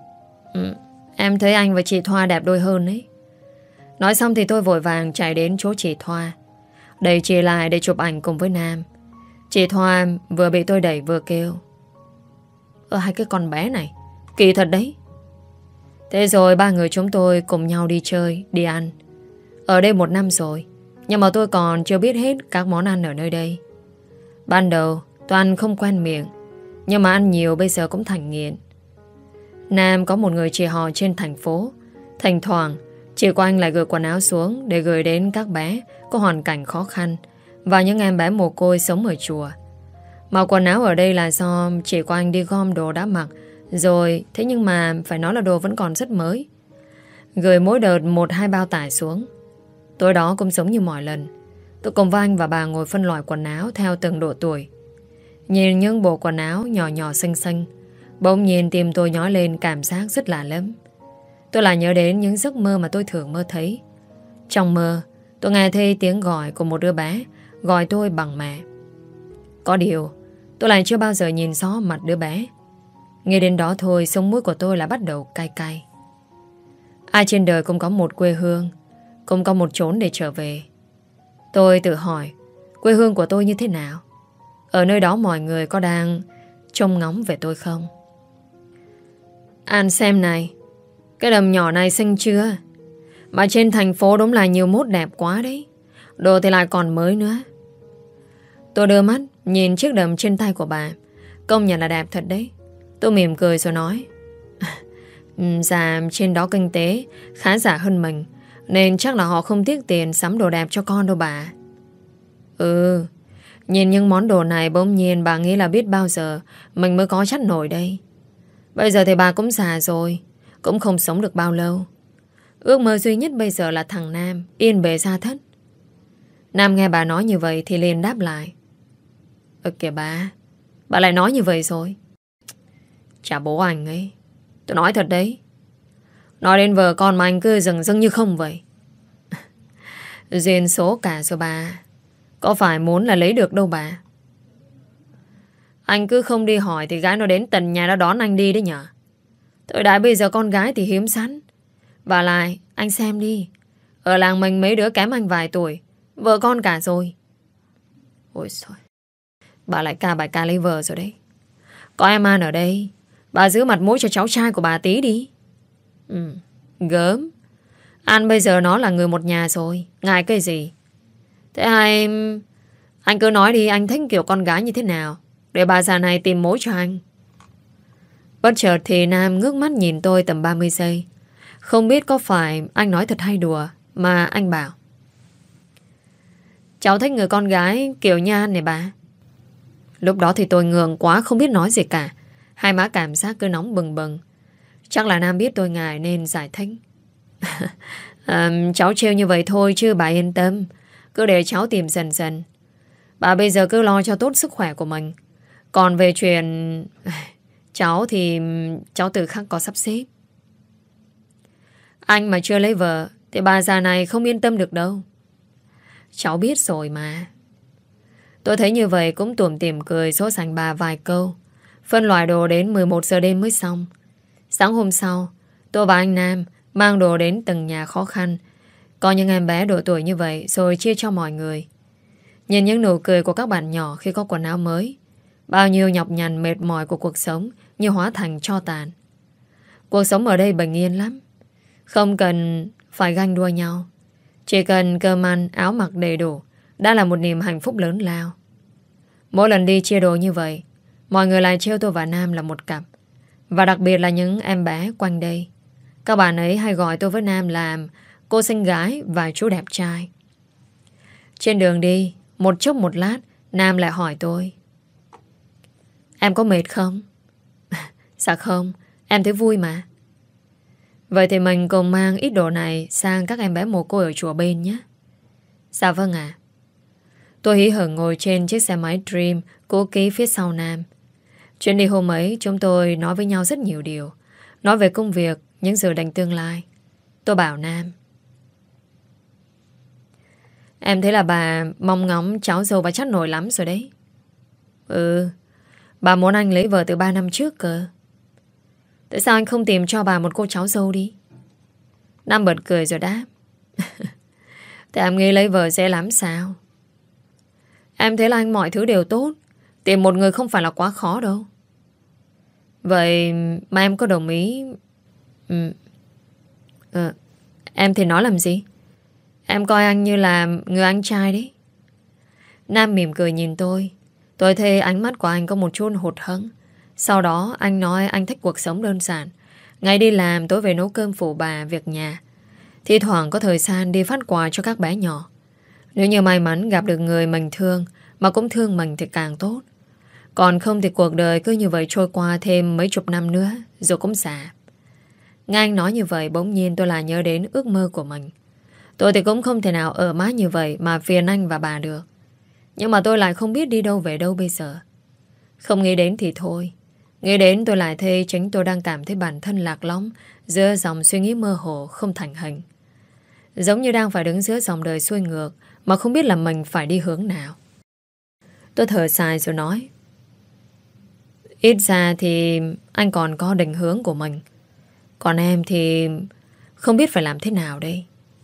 Em thấy anh và chị Thoa đẹp đôi hơn ấy. Nói xong thì tôi vội vàng chạy đến chỗ chị Thoa, đẩy chị lại để chụp ảnh cùng với Nam. Chị Thoa vừa bị tôi đẩy vừa kêu. Hai cái con bé này kỳ thật đấy. Thế rồi 3 người chúng tôi cùng nhau đi chơi, đi ăn. Ở đây 1 năm rồi, nhưng mà tôi còn chưa biết hết các món ăn ở nơi đây. Ban đầu toàn không quen miệng, nhưng mà ăn nhiều bây giờ cũng thành nghiện. Nam có một người chị họ trên thành phố. Thỉnh thoảng chị của anh lại gửi quần áo xuống để gửi đến các bé có hoàn cảnh khó khăn và những em bé mồ côi sống ở chùa. Mà quần áo ở đây là do chị của anh đi gom đồ đã mặc rồi, thế nhưng mà phải nói là đồ vẫn còn rất mới. Gửi mỗi đợt 1-2 bao tải xuống. Tối đó cũng giống như mọi lần, tôi cùng với anh và bà ngồi phân loại quần áo theo từng độ tuổi. Nhìn những bộ quần áo nhỏ nhỏ xinh xinh, bỗng nhiên tim tôi nhói lên cảm giác rất lạ lắm. Tôi lại nhớ đến những giấc mơ mà tôi thường mơ thấy. Trong mơ, tôi nghe thấy tiếng gọi của một đứa bé gọi tôi bằng mẹ. Có điều, tôi lại chưa bao giờ nhìn rõ mặt đứa bé. Nghe đến đó thôi, sống mũi của tôi lại bắt đầu cay cay. Ai trên đời cũng có một quê hương, cũng có một chốn để trở về. Tôi tự hỏi, quê hương của tôi như thế nào? Ở nơi đó mọi người có đang trông ngóng về tôi không? Anh xem này, cái đầm nhỏ này xinh chưa? Mà trên thành phố đúng là nhiều mốt đẹp quá đấy. Đồ thì lại còn mới nữa. Tôi đưa mắt nhìn chiếc đầm trên tay của bà. Công nhận là đẹp thật đấy. Tôi mỉm cười rồi nói. Dạ, trên đó kinh tế khá giả hơn mình, nên chắc là họ không tiếc tiền sắm đồ đẹp cho con đâu bà. Nhìn những món đồ này bỗng nhiên bà nghĩ là biết bao giờ mình mới có chắc nổi đây. Bây giờ thì bà cũng già rồi, cũng không sống được bao lâu. Ước mơ duy nhất bây giờ là thằng Nam yên bề gia thất. Nam nghe bà nói như vậy thì liền đáp lại. Kìa bà lại nói như vậy rồi. Chả bố anh ấy, tôi nói thật đấy. Nói đến vợ con mà anh cứ dừng dưng như không vậy. Duyên số cả rồi bà, có phải muốn là lấy được đâu bà. Anh cứ không đi hỏi thì gái nó đến tận nhà nó đón anh đi đấy nhở. Thời đại bây giờ con gái thì hiếm sẵn. Và lại anh xem đi, ở làng mình mấy đứa kém anh vài tuổi, vợ con cả rồi. Ôi trời, bà lại ca bài ca lấy vợ rồi đấy. Có em An ở đây, bà giữ mặt mũi cho cháu trai của bà tí đi. Gớm. An bây giờ nó là người một nhà rồi, ngại cái gì. Thế hay anh cứ nói đi, anh thích kiểu con gái như thế nào, để bà già này tìm mối cho anh. Bất chợt thì Nam ngước mắt nhìn tôi tầm 30 giây. Không biết có phải anh nói thật hay đùa, mà anh bảo. Cháu thích người con gái kiểu Nhan này bà. Lúc đó thì tôi ngượng quá không biết nói gì cả. Hai má cảm giác cứ nóng bừng bừng. Chắc là Nam biết tôi ngại nên giải thích. Cháu trêu như vậy thôi chứ bà yên tâm. Cứ để cháu tìm dần dần. Bà bây giờ cứ lo cho tốt sức khỏe của mình. Còn về chuyện cháu thì cháu tự khắc có sắp xếp. Anh mà chưa lấy vợ thì bà già này không yên tâm được đâu. Cháu biết rồi mà. Tôi thấy như vậy cũng tủm tỉm cười sốt sành bà vài câu. Phân loại đồ đến 11 giờ đêm mới xong. Sáng hôm sau, tôi và anh Nam mang đồ đến từng nhà khó khăn, có những em bé độ tuổi như vậy rồi chia cho mọi người. Nhìn những nụ cười của các bạn nhỏ khi có quần áo mới, bao nhiêu nhọc nhằn mệt mỏi của cuộc sống như hóa thành tro tàn. Cuộc sống ở đây bình yên lắm. Không cần phải ganh đua nhau. Chỉ cần cơm ăn, áo mặc đầy đủ đã là một niềm hạnh phúc lớn lao. Mỗi lần đi chia đồ như vậy, mọi người lại trêu tôi và Nam là một cặp. Và đặc biệt là những em bé quanh đây. Các bạn ấy hay gọi tôi với Nam là cô xinh gái và chú đẹp trai. Trên đường đi, một chốc một lát, Nam lại hỏi tôi: em có mệt không? Dạ không, em thấy vui mà. Vậy thì mình cùng mang ít đồ này sang các em bé mồ côi ở chùa bên nhé. Dạ vâng ạ. Tôi hí hửng ngồi trên chiếc xe máy Dream cũ kỹ phía sau Nam. Chuyến đi hôm ấy chúng tôi nói với nhau rất nhiều điều. Nói về công việc, những dự định tương lai. Tôi bảo Nam: em thấy là bà mong ngóng cháu dâu và chắc nổi lắm rồi đấy. Ừ, bà muốn anh lấy vợ từ 3 năm trước cơ. Tại sao anh không tìm cho bà một cô cháu dâu đi? Nam bật cười rồi đáp: thì em nghĩ lấy vợ dễ lắm sao? Em thấy là anh mọi thứ đều tốt. Tìm một người không phải là quá khó đâu. Vậy mà em có đồng ý? Em thì nói làm gì? Em coi anh như là người anh trai đấy. Nam mỉm cười nhìn tôi. Tôi thấy ánh mắt của anh có một chút hụt hẫng. Sau đó anh nói anh thích cuộc sống đơn giản. Ngày đi làm tối về nấu cơm phụ bà việc nhà. Thì thoảng có thời gian đi phát quà cho các bé nhỏ. Nếu như may mắn gặp được người mình thương mà cũng thương mình thì càng tốt. Còn không thì cuộc đời cứ như vậy trôi qua thêm mấy chục năm nữa rồi cũng già. Nghe anh nói như vậy bỗng nhiên tôi lại nhớ đến ước mơ của mình. Tôi thì cũng không thể nào ở mãi như vậy mà phiền anh và bà được. Nhưng mà tôi lại không biết đi đâu về đâu bây giờ. Không nghĩ đến thì thôi. Nghĩ đến tôi lại thấy chính tôi đang cảm thấy bản thân lạc lõng giữa dòng suy nghĩ mơ hồ không thành hình. Giống như đang phải đứng giữa dòng đời xuôi ngược mà không biết là mình phải đi hướng nào. Tôi thở dài rồi nói: ít ra thì anh còn có định hướng của mình. Còn em thì không biết phải làm thế nào đây.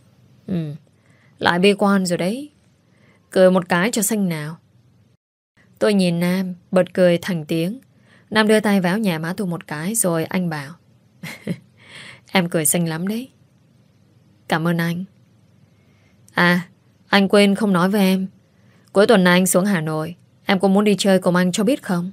Lại bi quan rồi đấy. Cười một cái cho xinh nào. Tôi nhìn Nam bật cười thành tiếng. Nam đưa tay vào nhà má tôi một cái rồi anh bảo: em cười xinh lắm đấy. Cảm ơn anh. À, anh quên không nói với em. Cuối tuần này anh xuống Hà Nội. Em có muốn đi chơi cùng anh cho biết không?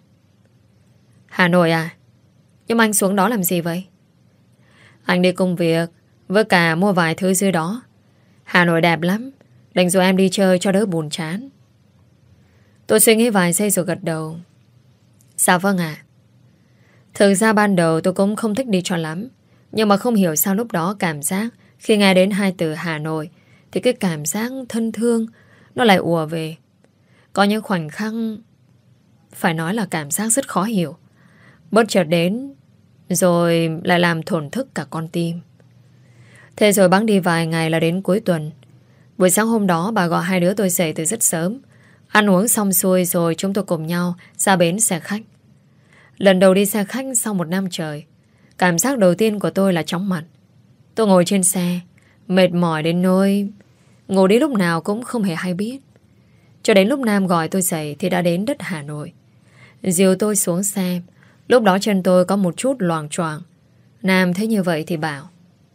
Hà Nội à? Nhưng anh xuống đó làm gì vậy? Anh đi công việc với cả mua vài thứ dưới đó. Hà Nội đẹp lắm. Định rồi em đi chơi cho đỡ buồn chán. Tôi suy nghĩ vài giây rồi gật đầu. Dạ vâng ạ. Thực ra ban đầu tôi cũng không thích đi cho lắm. Nhưng mà không hiểu sao lúc đó cảm giác khi nghe đến hai từ Hà Nội thì cái cảm giác thân thương nó lại ùa về. Có những khoảnh khắc phải nói là cảm giác rất khó hiểu. Bất chợt đến rồi lại làm thổn thức cả con tim. Thế rồi bẵng đi vài ngày là đến cuối tuần. Buổi sáng hôm đó bà gọi hai đứa tôi dậy từ rất sớm. Ăn uống xong xuôi rồi chúng tôi cùng nhau ra bến xe khách. Lần đầu đi xe khách sau 1 năm trời. Cảm giác đầu tiên của tôi là chóng mặt. Tôi ngồi trên xe mệt mỏi đến nỗi ngủ đi lúc nào cũng không hề hay biết. Cho đến lúc Nam gọi tôi dậy thì đã đến đất Hà Nội. Dìu tôi xuống xe. Lúc đó chân tôi có một chút loạng choạng. Nam thấy như vậy thì bảo: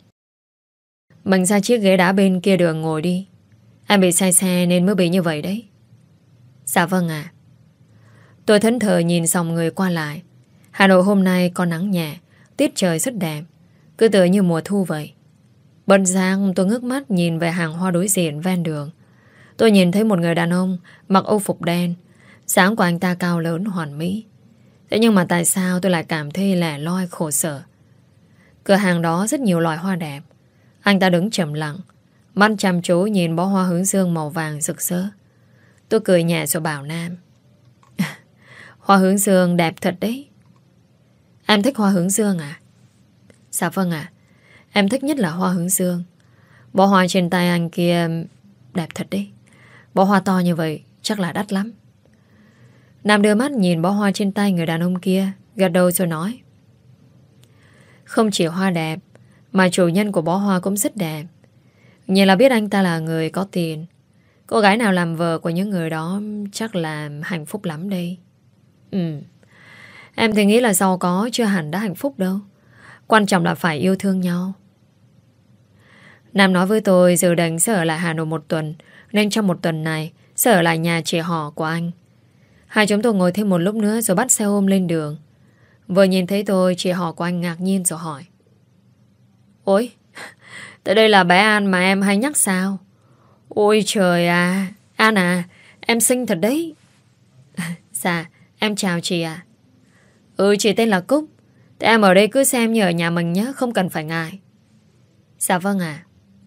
mình ra chiếc ghế đá bên kia đường ngồi đi. Em bị say xe nên mới bị như vậy đấy. Dạ vâng ạ. Tôi thẫn thờ nhìn dòng người qua lại. Hà Nội hôm nay có nắng nhẹ, tiết trời rất đẹp, cứ tựa như mùa thu vậy. Bận giang tôi ngước mắt nhìn về hàng hoa đối diện ven đường. Tôi nhìn thấy một người đàn ông mặc âu phục đen. Dáng của anh ta cao lớn hoàn mỹ. Thế nhưng mà tại sao tôi lại cảm thấy lẻ loi khổ sở? Cửa hàng đó rất nhiều loại hoa đẹp. Anh ta đứng trầm lặng, mắt chăm chú nhìn bó hoa hướng dương màu vàng rực rỡ. Tôi cười nhẹ rồi bảo Nam: Hoa hướng dương đẹp thật đấy. Em thích hoa hướng dương à? Dạ vâng ạ. Em thích nhất là hoa hướng dương. Bó hoa trên tay anh kia đẹp thật đấy. Bó hoa to như vậy chắc là đắt lắm. Nam đưa mắt nhìn bó hoa trên tay người đàn ông kia, gật đầu rồi nói: Không chỉ hoa đẹp, mà chủ nhân của bó hoa cũng rất đẹp. Nhìn là biết anh ta là người có tiền. Cô gái nào làm vợ của những người đó chắc là hạnh phúc lắm đây. Em thì nghĩ là giàu có chưa hẳn đã hạnh phúc đâu. Quan trọng là phải yêu thương nhau. Nam nói với tôi dự định sẽ ở lại Hà Nội một tuần, nên trong một tuần này sẽ ở lại nhà chị họ của anh. Hai chúng tôi ngồi thêm một lúc nữa rồi bắt xe ôm lên đường. Vừa nhìn thấy tôi, chị họ của anh ngạc nhiên rồi hỏi: Ôi, tại đây là bé An mà em hay nhắc sao? Ôi trời à, An à, em xinh thật đấy. Dạ, em chào chị ạ. Chị tên là Cúc. Thế em ở đây cứ xem như ở nhà mình nhé, không cần phải ngại. Dạ vâng ạ.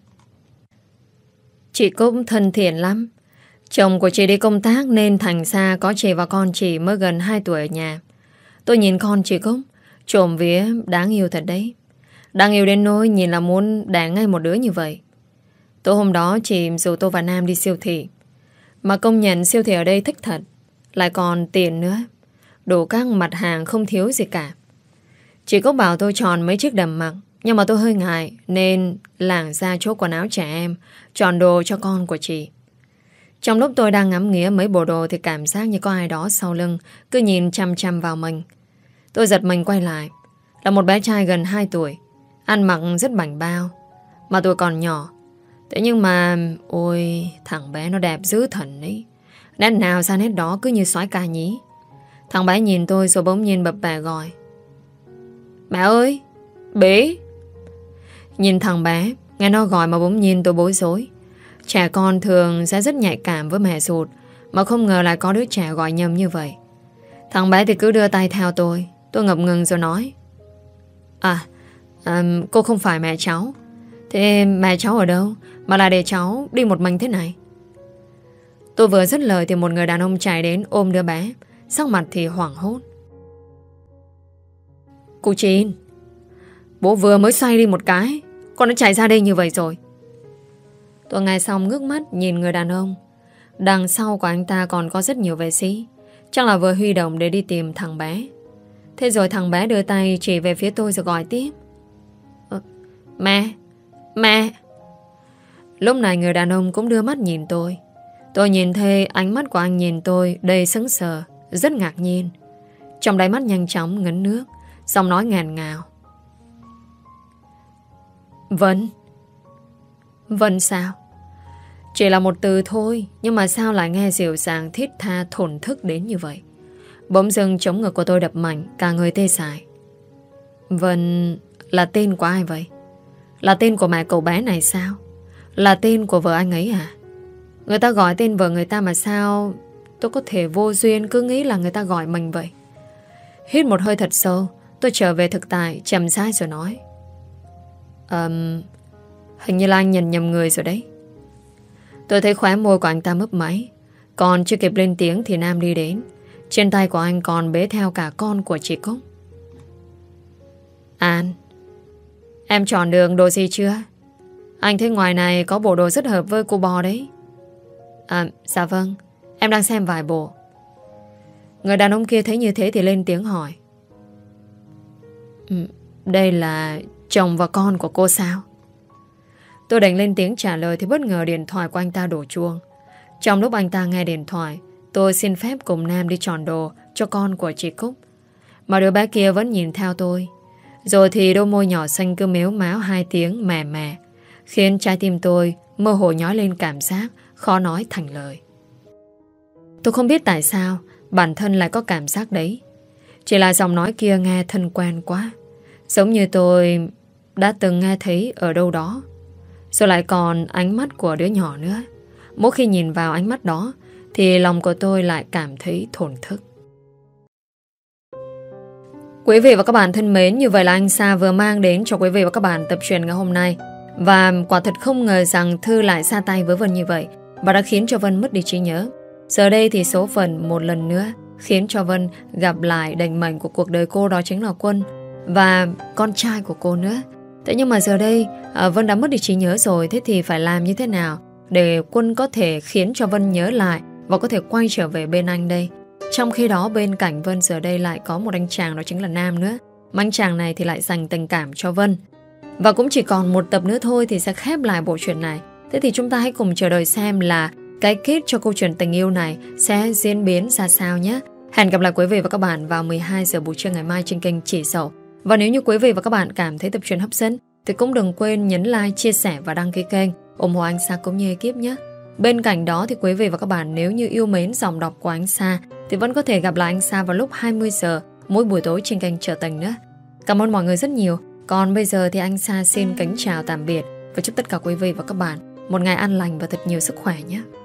Chị Cúc thân thiện lắm. Chồng của chị đi công tác nên thành ra có chị và con chị mới gần 2 tuổi ở nhà. Tôi nhìn con chị Cúc, trộm vía đáng yêu thật đấy. Đáng yêu đến nỗi nhìn là muốn đẻ ngay một đứa như vậy. Tối hôm đó chị rủ tôi và Nam đi siêu thị. Mà công nhận siêu thị ở đây thích thật. Lại còn tiền nữa. Đủ các mặt hàng không thiếu gì cả. Chị Cúc bảo tôi chọn mấy chiếc đầm mặc, nhưng mà tôi hơi ngại nên lảng ra chỗ quần áo trẻ em, chọn đồ cho con của chị. Trong lúc tôi đang ngắm nghía mấy bộ đồ thì cảm giác như có ai đó sau lưng cứ nhìn chăm chăm vào mình. Tôi giật mình quay lại. Là một bé trai gần 2 tuổi, ăn mặc rất bảnh bao, mà tôi còn nhỏ. Thế nhưng mà ôi, thằng bé nó đẹp dữ thần ấy. Nét nào ra nét đó cứ như soái ca nhí. Thằng bé nhìn tôi rồi bỗng nhiên bập bẹ gọi: Mẹ ơi, bế. Nhìn thằng bé, nghe nó gọi mà bỗng nhiên tôi bối rối. Trẻ con thường sẽ rất nhạy cảm với mẹ ruột, mà không ngờ lại có đứa trẻ gọi nhầm như vậy. Thằng bé thì cứ đưa tay theo tôi. Tôi ngập ngừng rồi nói: cô không phải mẹ cháu. Thế mẹ cháu ở đâu mà lại để cháu đi một mình thế này? Tôi vừa dứt lời thì một người đàn ông chạy đến ôm đứa bé, sắc mặt thì hoảng hốt. Cô Chín, bố vừa mới xoay đi một cái, con nó chạy ra đây như vậy rồi. Tôi nghe xong ngước mắt nhìn người đàn ông. Đằng sau của anh ta còn có rất nhiều vệ sĩ, chắc là vừa huy động để đi tìm thằng bé. Thế rồi thằng bé đưa tay chỉ về phía tôi rồi gọi tiếp: Mẹ. Lúc này người đàn ông cũng đưa mắt nhìn tôi. Tôi nhìn thấy ánh mắt của anh nhìn tôi đầy sững sờ, rất ngạc nhiên. Trong đáy mắt nhanh chóng ngấn nước, giọng nói ngàn ngào: Vân sao? Chỉ là một từ thôi, nhưng mà sao lại nghe dịu dàng thiết tha thổn thức đến như vậy? Bỗng dưng chống ngực của tôi đập mạnh, cả người tê dại. Vân là tên của ai vậy? Là tên của mẹ cậu bé này sao? Là tên của vợ anh ấy à? Người ta gọi tên vợ người ta mà sao tôi có thể vô duyên cứ nghĩ là người ta gọi mình vậy? Hít một hơi thật sâu, tôi trở về thực tại, chậm rãi rồi nói: Hình như là anh nhận nhầm người rồi đấy. Tôi thấy khóe môi của anh ta mấp máy. Còn chưa kịp lên tiếng thì Nam đi đến. Trên tay của anh còn bế theo cả con của chị Cúc. An, em chọn được đồ gì chưa? Anh thấy ngoài này có bộ đồ rất hợp với cô bò đấy. Dạ vâng, em đang xem vài bộ. Người đàn ông kia thấy như thế thì lên tiếng hỏi: Đây là chồng và con của cô sao? Tôi định lên tiếng trả lời thì bất ngờ điện thoại của anh ta đổ chuông. Trong lúc anh ta nghe điện thoại, tôi xin phép cùng Nam đi chọn đồ cho con của chị Cúc. Mà đứa bé kia vẫn nhìn theo tôi. Rồi thì đôi môi nhỏ xanh cứ mếu máo 2 tiếng mè mè, khiến trái tim tôi mơ hồ nhói lên cảm giác khó nói thành lời. Tôi không biết tại sao bản thân lại có cảm giác đấy. Chỉ là giọng nói kia nghe thân quen quá, giống như tôi đã từng nghe thấy ở đâu đó. Rồi lại còn ánh mắt của đứa nhỏ nữa. mỗi khi nhìn vào ánh mắt đó thì lòng của tôi lại cảm thấy thổn thức. Quý vị và các bạn thân mến, như vậy là anh Sa vừa mang đến cho quý vị và các bạn tập truyện ngày hôm nay. Và quả thật không ngờ rằng Thư lại ra tay với Vân như vậy và đã khiến cho Vân mất đi trí nhớ. Giờ đây thì số phận một lần nữa khiến cho Vân gặp lại định mệnh của cuộc đời cô, đó chính là Quân và con trai của cô nữa. Thế nhưng mà giờ đây Vân đã mất đi trí nhớ rồi. Thế thì phải làm như thế nào để Quân có thể khiến cho Vân nhớ lại và có thể quay trở về bên anh đây? Trong khi đó bên cạnh Vân giờ đây lại có một anh chàng, đó chính là Nam nữa. Mà anh chàng này thì lại dành tình cảm cho Vân. Và cũng chỉ còn một tập nữa thôi thì sẽ khép lại bộ truyện này. Thế thì chúng ta hãy cùng chờ đợi xem là cái kết cho câu chuyện tình yêu này sẽ diễn biến ra sao nhé. Hẹn gặp lại quý vị và các bạn vào 12 giờ buổi trưa ngày mai trên kênh Chị Dậu. Và nếu như quý vị và các bạn cảm thấy tập truyện hấp dẫn thì cũng đừng quên nhấn like, chia sẻ và đăng ký kênh, ủng hộ anh Sa cũng như ekip nhé. Bên cạnh đó thì quý vị và các bạn nếu như yêu mến giọng đọc của anh Sa thì vẫn có thể gặp lại anh Sa vào lúc 20 giờ mỗi buổi tối trên kênh Trở Tình nữa. Cảm ơn mọi người rất nhiều. Còn bây giờ thì anh Sa xin kính chào tạm biệt và chúc tất cả quý vị và các bạn một ngày an lành và thật nhiều sức khỏe nhé.